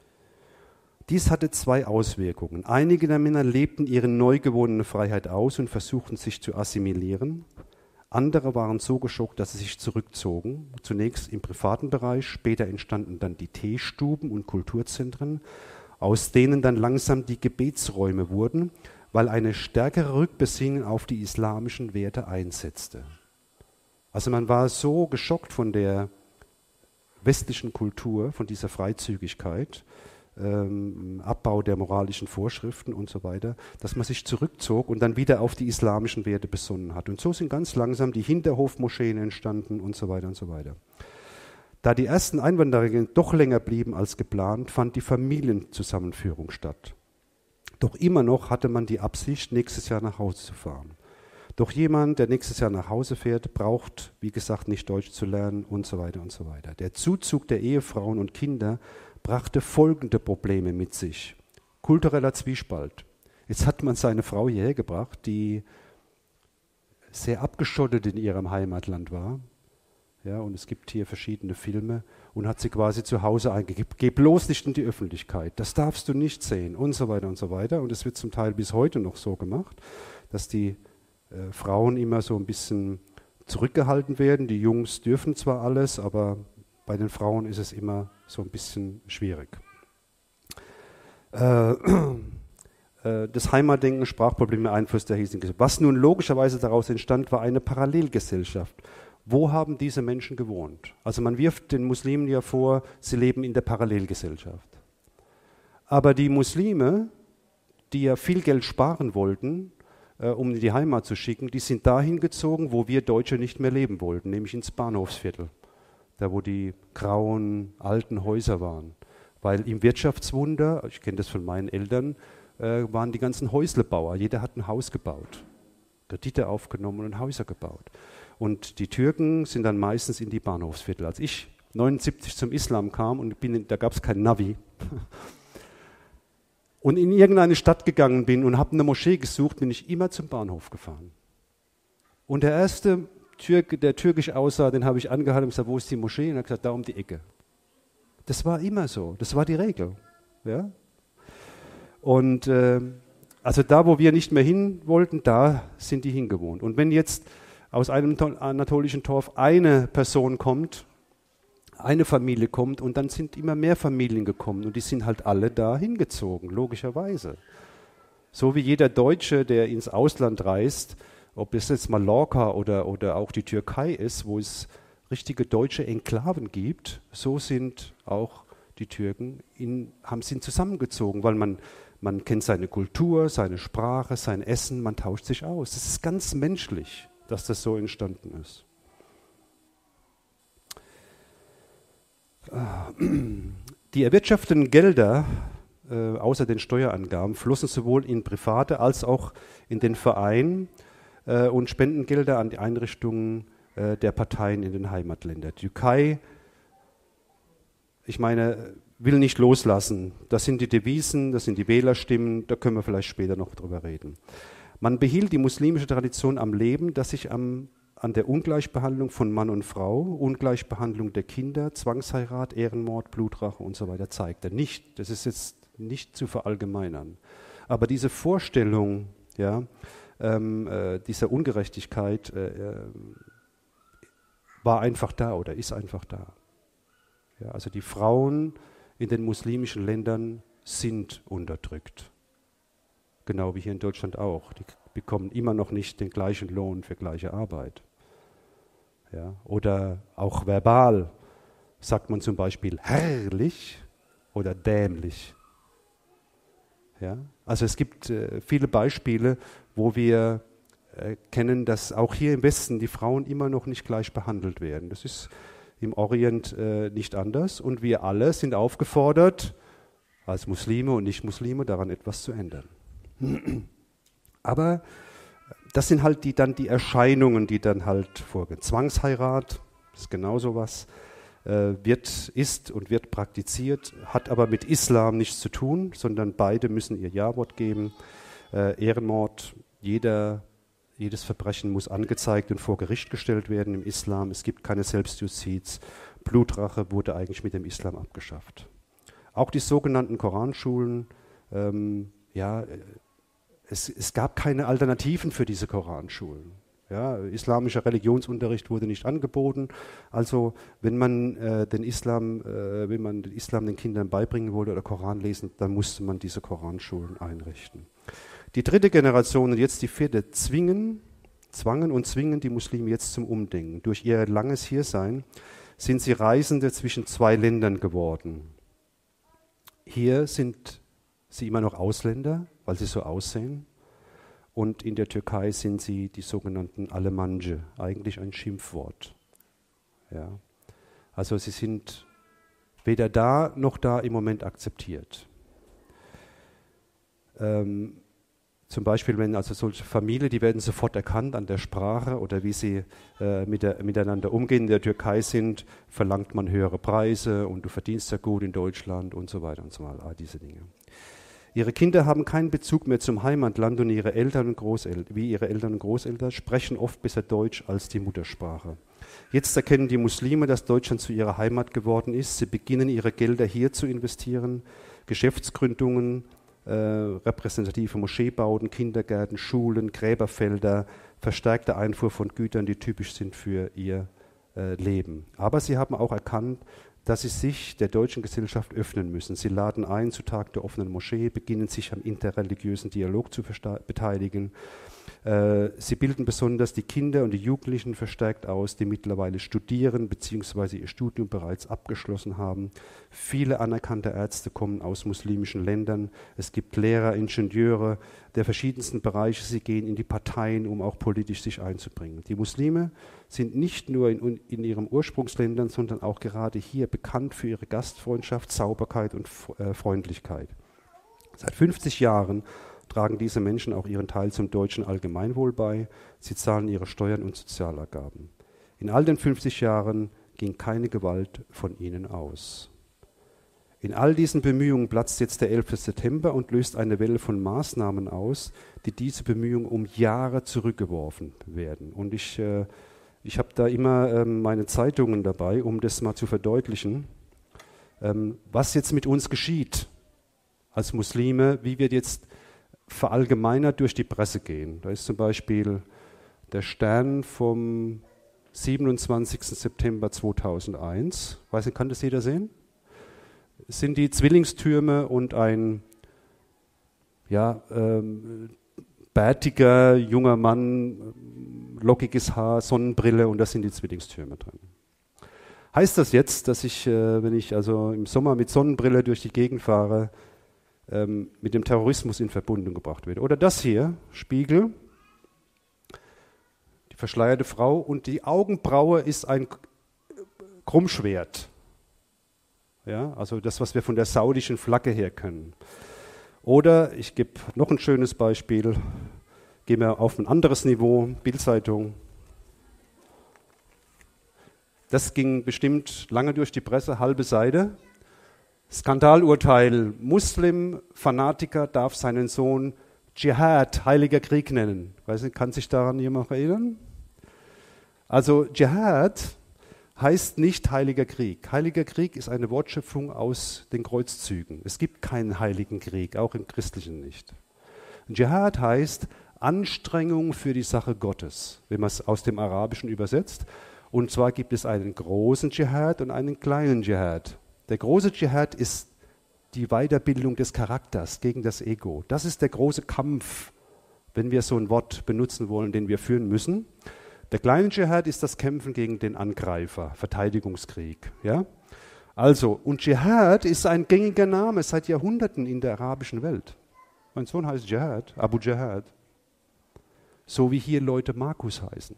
Dies hatte zwei Auswirkungen. Einige der Männer lebten ihre neu gewonnene Freiheit aus und versuchten sich zu assimilieren. Andere waren so geschockt, dass sie sich zurückzogen. Zunächst im privaten Bereich, später entstanden dann die Teestuben und Kulturzentren, aus denen dann langsam die Gebetsräume wurden, weil eine stärkere Rückbesinnung auf die islamischen Werte einsetzte. Also man war so geschockt von der westlichen Kultur, von dieser Freizügigkeit, Ähm, Abbau der moralischen Vorschriften und so weiter, dass man sich zurückzog und dann wieder auf die islamischen Werte besonnen hat. Und so sind ganz langsam die Hinterhofmoscheen entstanden und so weiter und so weiter. Da die ersten Einwanderer doch länger blieben als geplant, fand die Familienzusammenführung statt. Doch immer noch hatte man die Absicht, nächstes Jahr nach Hause zu fahren. Doch jemand, der nächstes Jahr nach Hause fährt, braucht, wie gesagt, nicht Deutsch zu lernen und so weiter und so weiter. Der Zuzug der Ehefrauen und Kinder brachte folgende Probleme mit sich. Kultureller Zwiespalt. Jetzt hat man seine Frau hierher gebracht, die sehr abgeschottet in ihrem Heimatland war. Ja, und es gibt hier verschiedene Filme und hat sie quasi zu Hause eingegeben. Geh bloß nicht in die Öffentlichkeit, das darfst du nicht sehen und so weiter und so weiter. Und es wird zum Teil bis heute noch so gemacht, dass die äh, Frauen immer so ein bisschen zurückgehalten werden. Die Jungs dürfen zwar alles, aber bei den Frauen ist es immer so ein bisschen schwierig. Äh, äh, das Heimatdenken, Sprachprobleme, Einfluss der hiesigen Gesellschaft. Was nun logischerweise daraus entstand, war eine Parallelgesellschaft. Wo haben diese Menschen gewohnt? Also man wirft den Muslimen ja vor, sie leben in der Parallelgesellschaft. Aber die Muslime, die ja viel Geld sparen wollten, äh, um in die Heimat zu schicken, die sind dahin gezogen, wo wir Deutsche nicht mehr leben wollten, nämlich ins Bahnhofsviertel. Da wo die grauen, alten Häuser waren. Weil im Wirtschaftswunder, ich kenne das von meinen Eltern, äh, waren die ganzen Häuslebauer. Jeder hat ein Haus gebaut, Kredite aufgenommen und Häuser gebaut. Und die Türken sind dann meistens in die Bahnhofsviertel. Als ich neunundsiebzig zum Islam kam, und bin in, da gab es kein Navi, und in irgendeine Stadt gegangen bin und habe eine Moschee gesucht, bin ich immer zum Bahnhof gefahren. Und der erste Türke, der türkisch aussah, den habe ich angehalten und gesagt, wo ist die Moschee? Und er hat gesagt, da um die Ecke. Das war immer so, das war die Regel. Ja? Und äh, also da, wo wir nicht mehr hin wollten, da sind die hingewohnt. Und wenn jetzt aus einem anatolischen Dorf eine Person kommt, eine Familie kommt und dann sind immer mehr Familien gekommen und die sind halt alle da hingezogen, logischerweise. So wie jeder Deutsche, der ins Ausland reist, ob es jetzt Mallorca oder, oder auch die Türkei ist, wo es richtige deutsche Enklaven gibt, so sind auch die Türken in, haben sind zusammengezogen, weil man, man kennt seine Kultur, seine Sprache, sein Essen, man tauscht sich aus. Das ist ganz menschlich, dass das so entstanden ist. Die erwirtschafteten Gelder, äh, außer den Steuerangaben, flossen sowohl in private als auch in den Verein äh, und Spendengelder an die Einrichtungen äh, der Parteien in den Heimatländern. Die Türkei, ich meine, will nicht loslassen. Das sind die Devisen, das sind die Wählerstimmen, da können wir vielleicht später noch drüber reden. Man behielt die muslimische Tradition am Leben, dass sich am an der Ungleichbehandlung von Mann und Frau, Ungleichbehandlung der Kinder, Zwangsheirat, Ehrenmord, Blutrache und so weiter zeigte. Nicht, das ist jetzt nicht zu verallgemeinern. Aber diese Vorstellung, ja, ähm, äh, dieser Ungerechtigkeit äh, äh, war einfach da oder ist einfach da. Ja, also die Frauen in den muslimischen Ländern sind unterdrückt. Genau wie hier in Deutschland auch. Die bekommen immer noch nicht den gleichen Lohn für gleiche Arbeit. Ja, oder auch verbal sagt man zum Beispiel herrlich oder dämlich. Ja, also es gibt äh, viele Beispiele, wo wir äh, kennen, dass auch hier im Westen die Frauen immer noch nicht gleich behandelt werden. Das ist im Orient äh, nicht anders und wir alle sind aufgefordert, als Muslime und Nicht-Muslime daran etwas zu ändern. Aber das sind halt die, dann die Erscheinungen, die dann halt vorgehen. Zwangsheirat, ist genau sowas, äh, wird, ist und wird praktiziert, hat aber mit Islam nichts zu tun, sondern beide müssen ihr Ja-Wort geben. Äh, Ehrenmord, jeder, jedes Verbrechen muss angezeigt und vor Gericht gestellt werden im Islam. Es gibt keine Selbstjustiz. Blutrache wurde eigentlich mit dem Islam abgeschafft. Auch die sogenannten Koranschulen, ähm, ja, Es, es gab keine Alternativen für diese Koranschulen. Ja, islamischer Religionsunterricht wurde nicht angeboten. Also wenn man, äh, den Islam, äh, wenn man den Islam den Kindern beibringen wollte oder Koran lesen, dann musste man diese Koranschulen einrichten. Die dritte Generation und jetzt die vierte zwingen, zwangen und zwingen die Muslime jetzt zum Umdenken. Durch ihr langes Hiersein sind sie Reisende zwischen zwei Ländern geworden. Hier sind sie immer noch Ausländer, weil sie so aussehen. Und in der Türkei sind sie die sogenannten Alemanche, eigentlich ein Schimpfwort. Ja. Also sie sind weder da noch da im Moment akzeptiert. Ähm, zum Beispiel, wenn also solche Familien, die werden sofort erkannt an der Sprache oder wie sie äh, mit der, miteinander umgehen. In der Türkei sind, verlangt man höhere Preise und du verdienst ja gut in Deutschland und so weiter und so weiter, all diese Dinge. Ihre Kinder haben keinen Bezug mehr zum Heimatland und ihre Eltern und Großeltern, wie ihre Eltern und Großeltern, sprechen oft besser Deutsch als die Muttersprache. Jetzt erkennen die Muslime, dass Deutschland zu ihrer Heimat geworden ist. Sie beginnen, ihre Gelder hier zu investieren. Geschäftsgründungen, äh, repräsentative Moscheebauten, Kindergärten, Schulen, Gräberfelder, verstärkte Einfuhr von Gütern, die typisch sind für ihr äh, Leben. Aber sie haben auch erkannt, dass sie sich der deutschen Gesellschaft öffnen müssen. Sie laden ein zu Tag der offenen Moschee, beginnen sich am interreligiösen Dialog zu beteiligen. Äh, sie bilden besonders die Kinder und die Jugendlichen verstärkt aus, die mittlerweile studieren bzw. ihr Studium bereits abgeschlossen haben. Viele anerkannte Ärzte kommen aus muslimischen Ländern. Es gibt Lehrer, Ingenieure der verschiedensten Bereiche. Sie gehen in die Parteien, um auch politisch sich einzubringen. Die Muslime sind nicht nur in, in ihren Ursprungsländern, sondern auch gerade hier bekannt für ihre Gastfreundschaft, Sauberkeit und äh, Freundlichkeit. Seit fünfzig Jahren tragen diese Menschen auch ihren Teil zum deutschen Allgemeinwohl bei. Sie zahlen ihre Steuern und Sozialabgaben. In all den fünfzig Jahren ging keine Gewalt von ihnen aus. In all diesen Bemühungen platzt jetzt der elfte September und löst eine Welle von Maßnahmen aus, die diese Bemühungen um Jahre zurückgeworfen werden. Und ich, äh, ich habe da immer ähm, meine Zeitungen dabei, um das mal zu verdeutlichen, ähm, was jetzt mit uns geschieht als Muslime, wie wir jetzt verallgemeinert durch die Presse gehen. Da ist zum Beispiel der Stern vom siebenundzwanzigsten September zweitausendeins. Weiß nicht, kann das jeder sehen? Es sind die Zwillingstürme und ein ja, ähm, bärtiger junger Mann, lockiges Haar, Sonnenbrille und da sind die Zwillingstürme drin. Heißt das jetzt, dass ich, äh, wenn ich also im Sommer mit Sonnenbrille durch die Gegend fahre, ähm, mit dem Terrorismus in Verbindung gebracht werde? Oder das hier, Spiegel, die verschleierte Frau und die Augenbraue ist ein Krummschwert. Ja, also das, was wir von der saudischen Flagge her können. Oder, ich gebe noch ein schönes Beispiel, gehen wir auf ein anderes Niveau, Bild-Zeitung. Das ging bestimmt lange durch die Presse, halbe Seite. Skandalurteil, Muslim-Fanatiker darf seinen Sohn Dschihad, Heiliger Krieg nennen. Weiß nicht, kann sich daran jemand erinnern? Also Dschihad heißt nicht Heiliger Krieg. Heiliger Krieg ist eine Wortschöpfung aus den Kreuzzügen. Es gibt keinen Heiligen Krieg, auch im Christlichen nicht. Dschihad heißt Anstrengung für die Sache Gottes, wenn man es aus dem Arabischen übersetzt. Und zwar gibt es einen großen Dschihad und einen kleinen Dschihad. Der große Dschihad ist die Weiterbildung des Charakters gegen das Ego. Das ist der große Kampf, wenn wir so ein Wort benutzen wollen, den wir führen müssen. Der kleine Dschihad ist das Kämpfen gegen den Angreifer, Verteidigungskrieg. Ja? Also, und Dschihad ist ein gängiger Name seit Jahrhunderten in der arabischen Welt. Mein Sohn heißt Dschihad, Abu Dschihad. So wie hier Leute Markus heißen.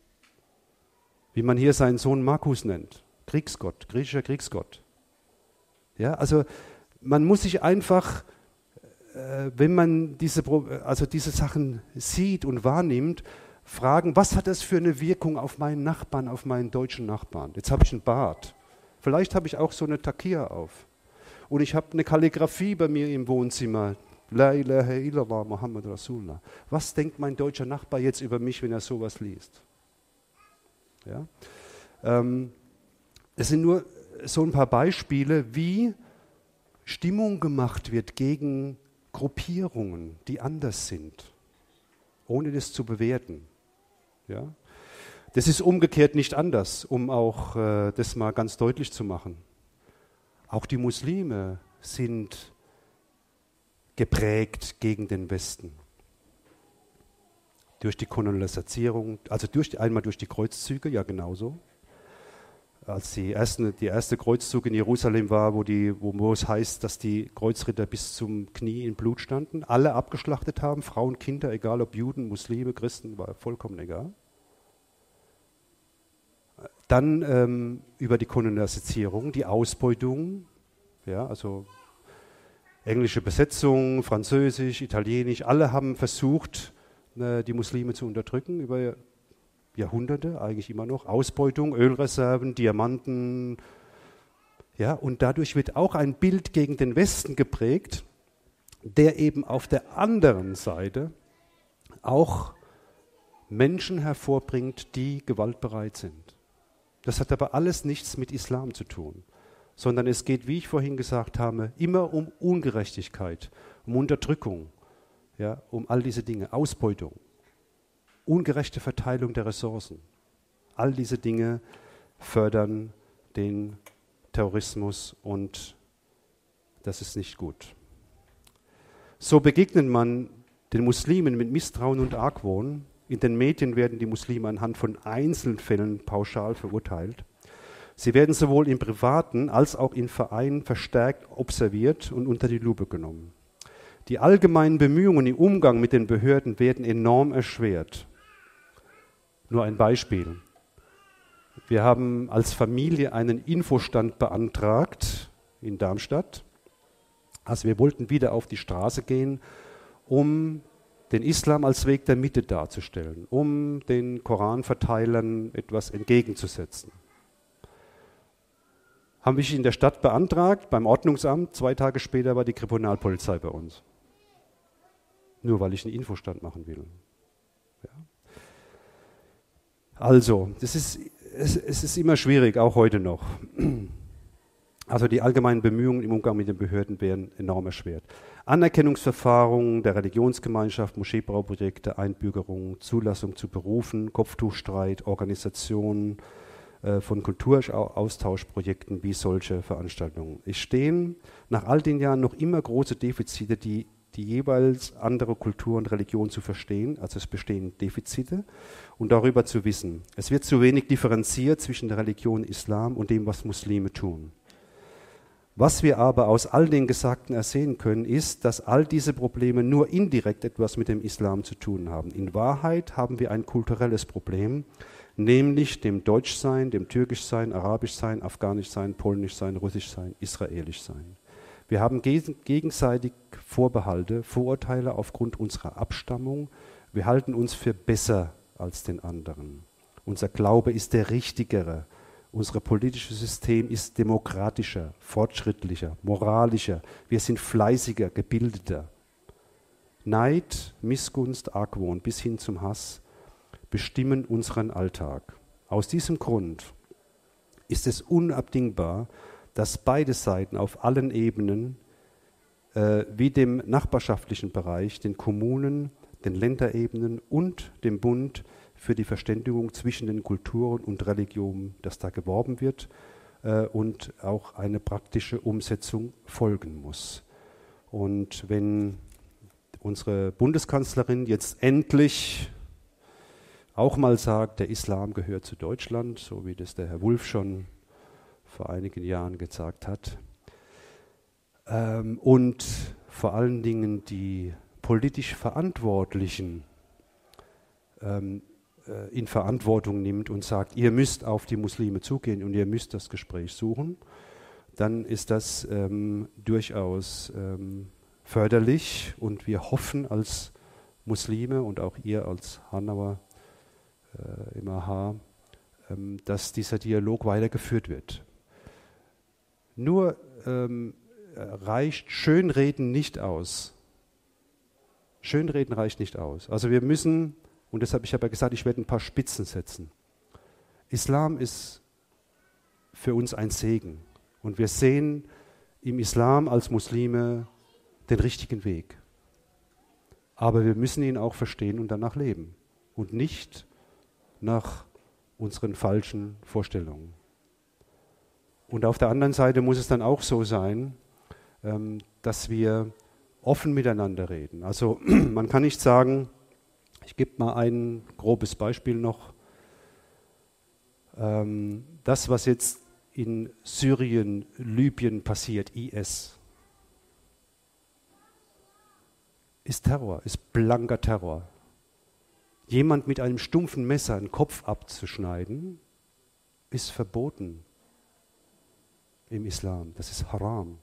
Wie man hier seinen Sohn Markus nennt. Kriegsgott, griechischer Kriegsgott. Ja, also man muss sich einfach, äh, wenn man diese, also diese Sachen sieht und wahrnimmt, fragen, was hat das für eine Wirkung auf meinen Nachbarn, auf meinen deutschen Nachbarn? Jetzt habe ich einen Bart. Vielleicht habe ich auch so eine Takia auf. Und ich habe eine Kalligraphie bei mir im Wohnzimmer. La ilaha illallah Muhammad Rasulullah. Was denkt mein deutscher Nachbar jetzt über mich, wenn er sowas liest? Ja? Ähm, es sind nur so ein paar Beispiele, wie Stimmung gemacht wird gegen Gruppierungen, die anders sind, ohne das zu bewerten. Ja? Das ist umgekehrt nicht anders, um auch äh, das mal ganz deutlich zu machen. Auch die Muslime sind geprägt gegen den Westen. Durch die Kolonisierung, also durch, einmal durch die Kreuzzüge, ja genauso. Als die, ersten, die erste Kreuzzug in Jerusalem war, wo, die, wo, wo es heißt, dass die Kreuzritter bis zum Knie in Blut standen, alle abgeschlachtet haben, Frauen, Kinder, egal ob Juden, Muslime, Christen, war vollkommen egal. Dann ähm, über die Kolonisierung, die Ausbeutung, ja, also englische Besetzung, Französisch, Italienisch, alle haben versucht, äh, die Muslime zu unterdrücken über Jahrhunderte, eigentlich immer noch. Ausbeutung, Ölreserven, Diamanten. Ja, und dadurch wird auch ein Bild gegen den Westen geprägt, der eben auf der anderen Seite auch Menschen hervorbringt, die gewaltbereit sind. Das hat aber alles nichts mit Islam zu tun, sondern es geht, wie ich vorhin gesagt habe, immer um Ungerechtigkeit, um Unterdrückung, ja, um all diese Dinge, Ausbeutung. Ungerechte Verteilung der Ressourcen. All diese Dinge fördern den Terrorismus und das ist nicht gut. So begegnet man den Muslimen mit Misstrauen und Argwohn. In den Medien werden die Muslime anhand von Einzelfällen pauschal verurteilt. Sie werden sowohl im Privaten als auch in Vereinen verstärkt observiert und unter die Lupe genommen. Die allgemeinen Bemühungen im Umgang mit den Behörden werden enorm erschwert. Nur ein Beispiel. Wir haben als Familie einen Infostand beantragt in Darmstadt. Also wir wollten wieder auf die Straße gehen, um den Islam als Weg der Mitte darzustellen, um den Koranverteilern etwas entgegenzusetzen. Haben wir in der Stadt beantragt, beim Ordnungsamt, zwei Tage später war die Kriminalpolizei bei uns. Nur weil ich einen Infostand machen will. Ja. Also, das ist, es, es ist immer schwierig, auch heute noch. Also die allgemeinen Bemühungen im Umgang mit den Behörden werden enorm erschwert. Anerkennungsverfahren der Religionsgemeinschaft, Moscheebauprojekte, Einbürgerung, Zulassung zu Berufen, Kopftuchstreit, Organisation äh, von Kulturaustauschprojekten wie solche Veranstaltungen. Es stehen nach all den Jahren noch immer große Defizite, die, die jeweils andere Kultur und Religion zu verstehen. Also es bestehen Defizite und darüber zu wissen. Es wird zu wenig differenziert zwischen der Religion Islam und dem, was Muslime tun. Was wir aber aus all den Gesagten ersehen können, ist, dass all diese Probleme nur indirekt etwas mit dem Islam zu tun haben. In Wahrheit haben wir ein kulturelles Problem, nämlich dem Deutschsein, dem Türkischsein, Arabischsein, Afghanischsein, Polnischsein, Russischsein, Israelischsein. Wir haben gegenseitig Vorbehalte, Vorurteile aufgrund unserer Abstammung. Wir halten uns für besser als den anderen. Unser Glaube ist der richtigere. Unser politisches System ist demokratischer, fortschrittlicher, moralischer. Wir sind fleißiger, gebildeter. Neid, Missgunst, Argwohn bis hin zum Hass bestimmen unseren Alltag. Aus diesem Grund ist es unabdingbar, dass beide Seiten auf allen Ebenen, äh, wie dem nachbarschaftlichen Bereich, den Kommunen, den Länderebenen und dem Bund, für die Verständigung zwischen den Kulturen und Religionen, dass da geworben wird äh, und auch eine praktische Umsetzung folgen muss. Und wenn unsere Bundeskanzlerin jetzt endlich auch mal sagt, der Islam gehört zu Deutschland, so wie das der Herr Wulff schon vor einigen Jahren gesagt hat, ähm, und vor allen Dingen die politisch Verantwortlichen ähm, in Verantwortung nimmt und sagt, ihr müsst auf die Muslime zugehen und ihr müsst das Gespräch suchen, dann ist das ähm, durchaus ähm, förderlich und wir hoffen als Muslime und auch ihr als Hanauer äh, im A H, ähm, dass dieser Dialog weitergeführt wird. Nur ähm, reicht Schönreden nicht aus. Schönreden reicht nicht aus. Also wir müssen, und deshalb, ich habe ja gesagt, ich werde ein paar Spitzen setzen. Islam ist für uns ein Segen. Und wir sehen im Islam als Muslime den richtigen Weg. Aber wir müssen ihn auch verstehen und danach leben. Und nicht nach unseren falschen Vorstellungen. Und auf der anderen Seite muss es dann auch so sein, ähm, dass wir offen miteinander reden. Also man kann nicht sagen, ich gebe mal ein grobes Beispiel noch. Ähm, das, was jetzt in Syrien, Libyen passiert, I S, ist Terror, ist blanker Terror. Jemand mit einem stumpfen Messer einen Kopf abzuschneiden, ist verboten im Islam. Das ist Haram.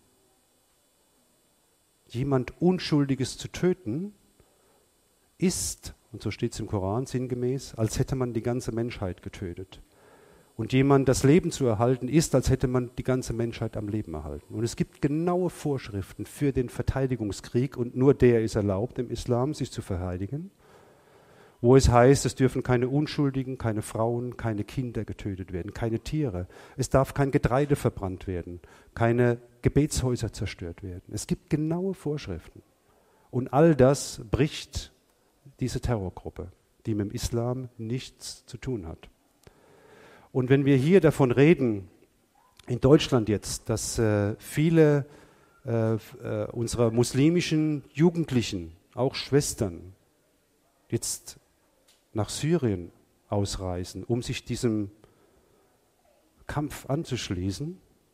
Jemand Unschuldiges zu töten, ist, und so steht es im Koran sinngemäß, als hätte man die ganze Menschheit getötet. Und jemand das Leben zu erhalten, ist, als hätte man die ganze Menschheit am Leben erhalten. Und es gibt genaue Vorschriften für den Verteidigungskrieg, und nur der ist erlaubt im Islam, sich zu verteidigen, wo es heißt, es dürfen keine Unschuldigen, keine Frauen, keine Kinder getötet werden, keine Tiere. Es darf kein Getreide verbrannt werden, keine Gebetshäuser zerstört werden. Es gibt genaue Vorschriften. Und all das bricht diese Terrorgruppe, die mit dem Islam nichts zu tun hat. Und wenn wir hier davon reden, in Deutschland jetzt, dass äh, viele äh, äh, unserer muslimischen Jugendlichen, auch Schwestern, jetzt nach Syrien ausreisen, um sich diesem Kampf anzuschließen,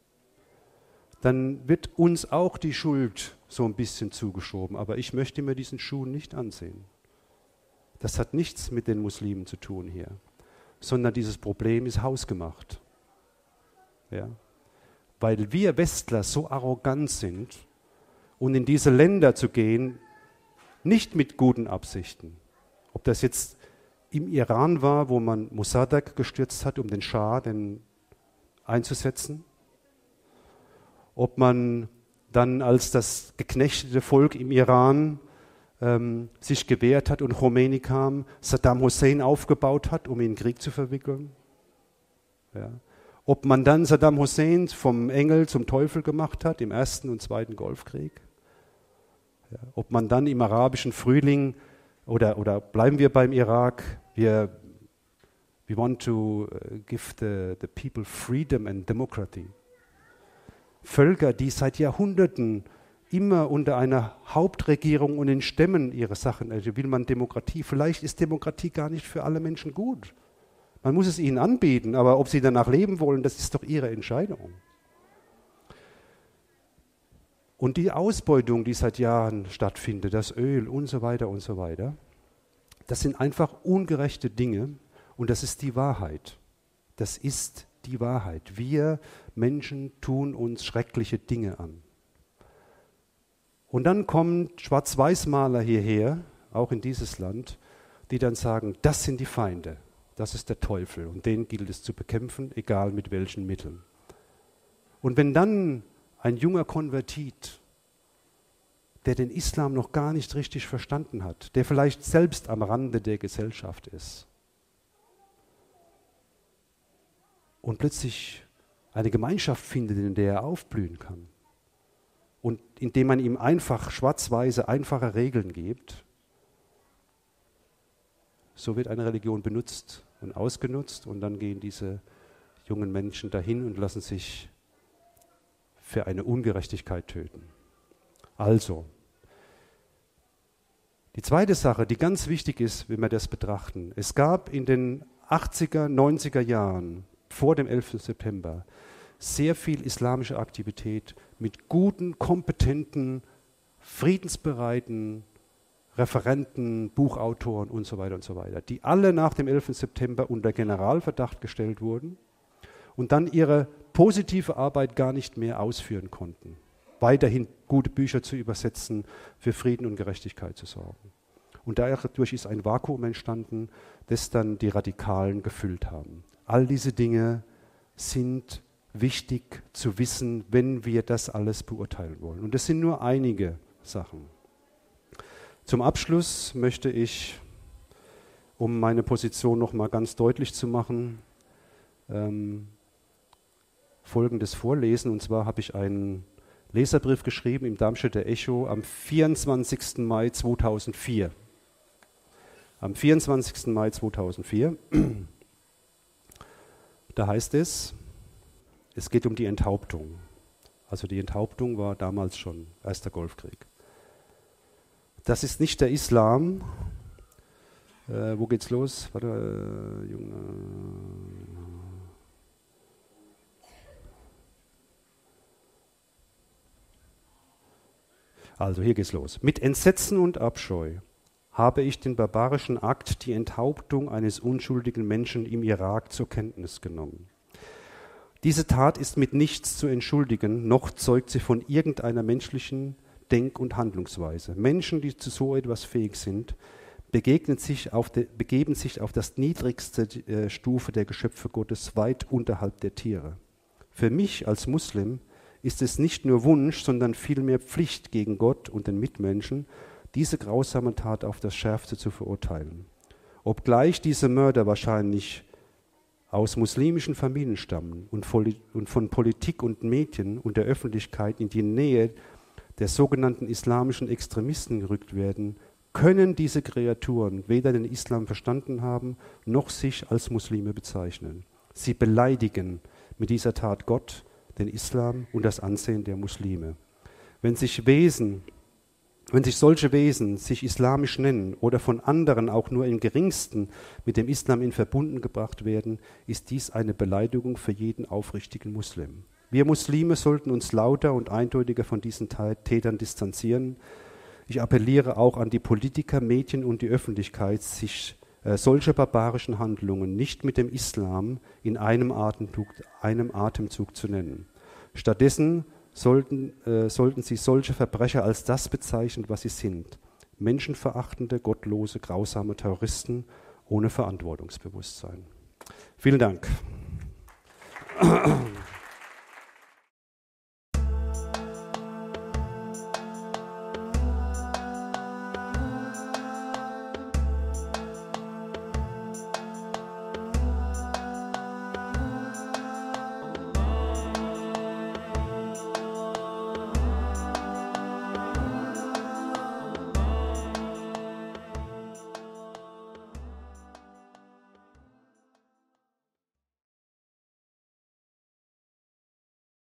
dann wird uns auch die Schuld so ein bisschen zugeschoben. Aber ich möchte mir diesen Schuh nicht ansehen. Das hat nichts mit den Muslimen zu tun hier, sondern dieses Problem ist hausgemacht. Ja? Weil wir Westler so arrogant sind und in diese Länder zu gehen, nicht mit guten Absichten. Ob das jetzt im Iran war, wo man Mossadegh gestürzt hat, um den Schah den einzusetzen. Ob man dann, als das geknechtete Volk im Iran ähm, sich gewehrt hat und Khomeini kam, Saddam Hussein aufgebaut hat, um ihn in den Krieg zu verwickeln. Ja. Ob man dann Saddam Hussein vom Engel zum Teufel gemacht hat im Ersten und Zweiten Golfkrieg. Ja, ob man dann im arabischen Frühling, oder, oder bleiben wir beim Irak, wir we want to give the, the people freedom and democracy. Völker, die seit Jahrhunderten immer unter einer Hauptregierung und in Stämmen ihre Sachen, also will man Demokratie. Vielleicht ist Demokratie gar nicht für alle Menschen gut. Man muss es ihnen anbieten, aber ob sie danach leben wollen, das ist doch ihre Entscheidung. Und die Ausbeutung, die seit Jahren stattfindet, das Öl und so weiter und so weiter, das sind einfach ungerechte Dinge und das ist die Wahrheit. Das ist die Wahrheit. Wir Menschen tun uns schreckliche Dinge an. Und dann kommen Schwarz-Weiß-Maler hierher, auch in dieses Land, die dann sagen, das sind die Feinde, das ist der Teufel und den gilt es zu bekämpfen, egal mit welchen Mitteln. Und wenn dann ein junger Konvertit, der den Islam noch gar nicht richtig verstanden hat, der vielleicht selbst am Rande der Gesellschaft ist und plötzlich eine Gemeinschaft findet, in der er aufblühen kann und indem man ihm einfach schwarz-weiße, einfache Regeln gibt, so wird eine Religion benutzt und ausgenutzt und dann gehen diese jungen Menschen dahin und lassen sich für eine Ungerechtigkeit töten. Also, die zweite Sache, die ganz wichtig ist, wenn wir das betrachten, es gab in den achtziger, neunziger Jahren vor dem elften September sehr viel islamische Aktivität mit guten, kompetenten, friedensbereiten Referenten, Buchautoren und so weiter und so weiter, die alle nach dem elften September unter Generalverdacht gestellt wurden und dann ihre positive Arbeit gar nicht mehr ausführen konnten, weiterhin gute Bücher zu übersetzen, für Frieden und Gerechtigkeit zu sorgen. Und dadurch ist ein Vakuum entstanden, das dann die Radikalen gefüllt haben. All diese Dinge sind wichtig zu wissen, wenn wir das alles beurteilen wollen. Und das sind nur einige Sachen. Zum Abschluss möchte ich, um meine Position noch mal ganz deutlich zu machen, ähm, Folgendes vorlesen. Und zwar habe ich einen Leserbrief geschrieben im Darmstädter Echo am vierundzwanzigsten Mai zweitausendvier. Am vierundzwanzigsten Mai zweitausendvier. Da heißt es, es geht um die Enthauptung. Also die Enthauptung war damals schon Erster Golfkrieg. Das ist nicht der Islam. Äh, wo geht's los? Warte, äh, Junge. Also hier geht's los. Mit Entsetzen und Abscheu habe ich den barbarischen Akt, die Enthauptung eines unschuldigen Menschen im Irak, zur Kenntnis genommen. Diese Tat ist mit nichts zu entschuldigen, noch zeugt sie von irgendeiner menschlichen Denk- und Handlungsweise. Menschen, die zu so etwas fähig sind, begegnen sich auf de, begeben sich auf das niedrigste äh, Stufe der Geschöpfe Gottes, weit unterhalb der Tiere. Für mich als Muslim ist es nicht nur Wunsch, sondern vielmehr Pflicht gegen Gott und den Mitmenschen, diese grausame Tat auf das Schärfste zu verurteilen. Obgleich diese Mörder wahrscheinlich aus muslimischen Familien stammen und von Politik und Medien und der Öffentlichkeit in die Nähe der sogenannten islamischen Extremisten gerückt werden, können diese Kreaturen weder den Islam verstanden haben, noch sich als Muslime bezeichnen. Sie beleidigen mit dieser Tat Gott, den Islam und das Ansehen der Muslime. Wenn sich Wesen, wenn sich solche Wesen sich islamisch nennen oder von anderen auch nur im geringsten mit dem Islam in Verbunden gebracht werden, ist dies eine Beleidigung für jeden aufrichtigen Muslim. Wir Muslime sollten uns lauter und eindeutiger von diesen Tätern distanzieren. Ich appelliere auch an die Politiker, Medien und die Öffentlichkeit, sich äh, solche barbarischen Handlungen nicht mit dem Islam in einem Atemzug, einem Atemzug zu nennen. Stattdessen sollten, äh, sollten sie solche Verbrecher als das bezeichnen, was sie sind: menschenverachtende, gottlose, grausame Terroristen ohne Verantwortungsbewusstsein. Vielen Dank.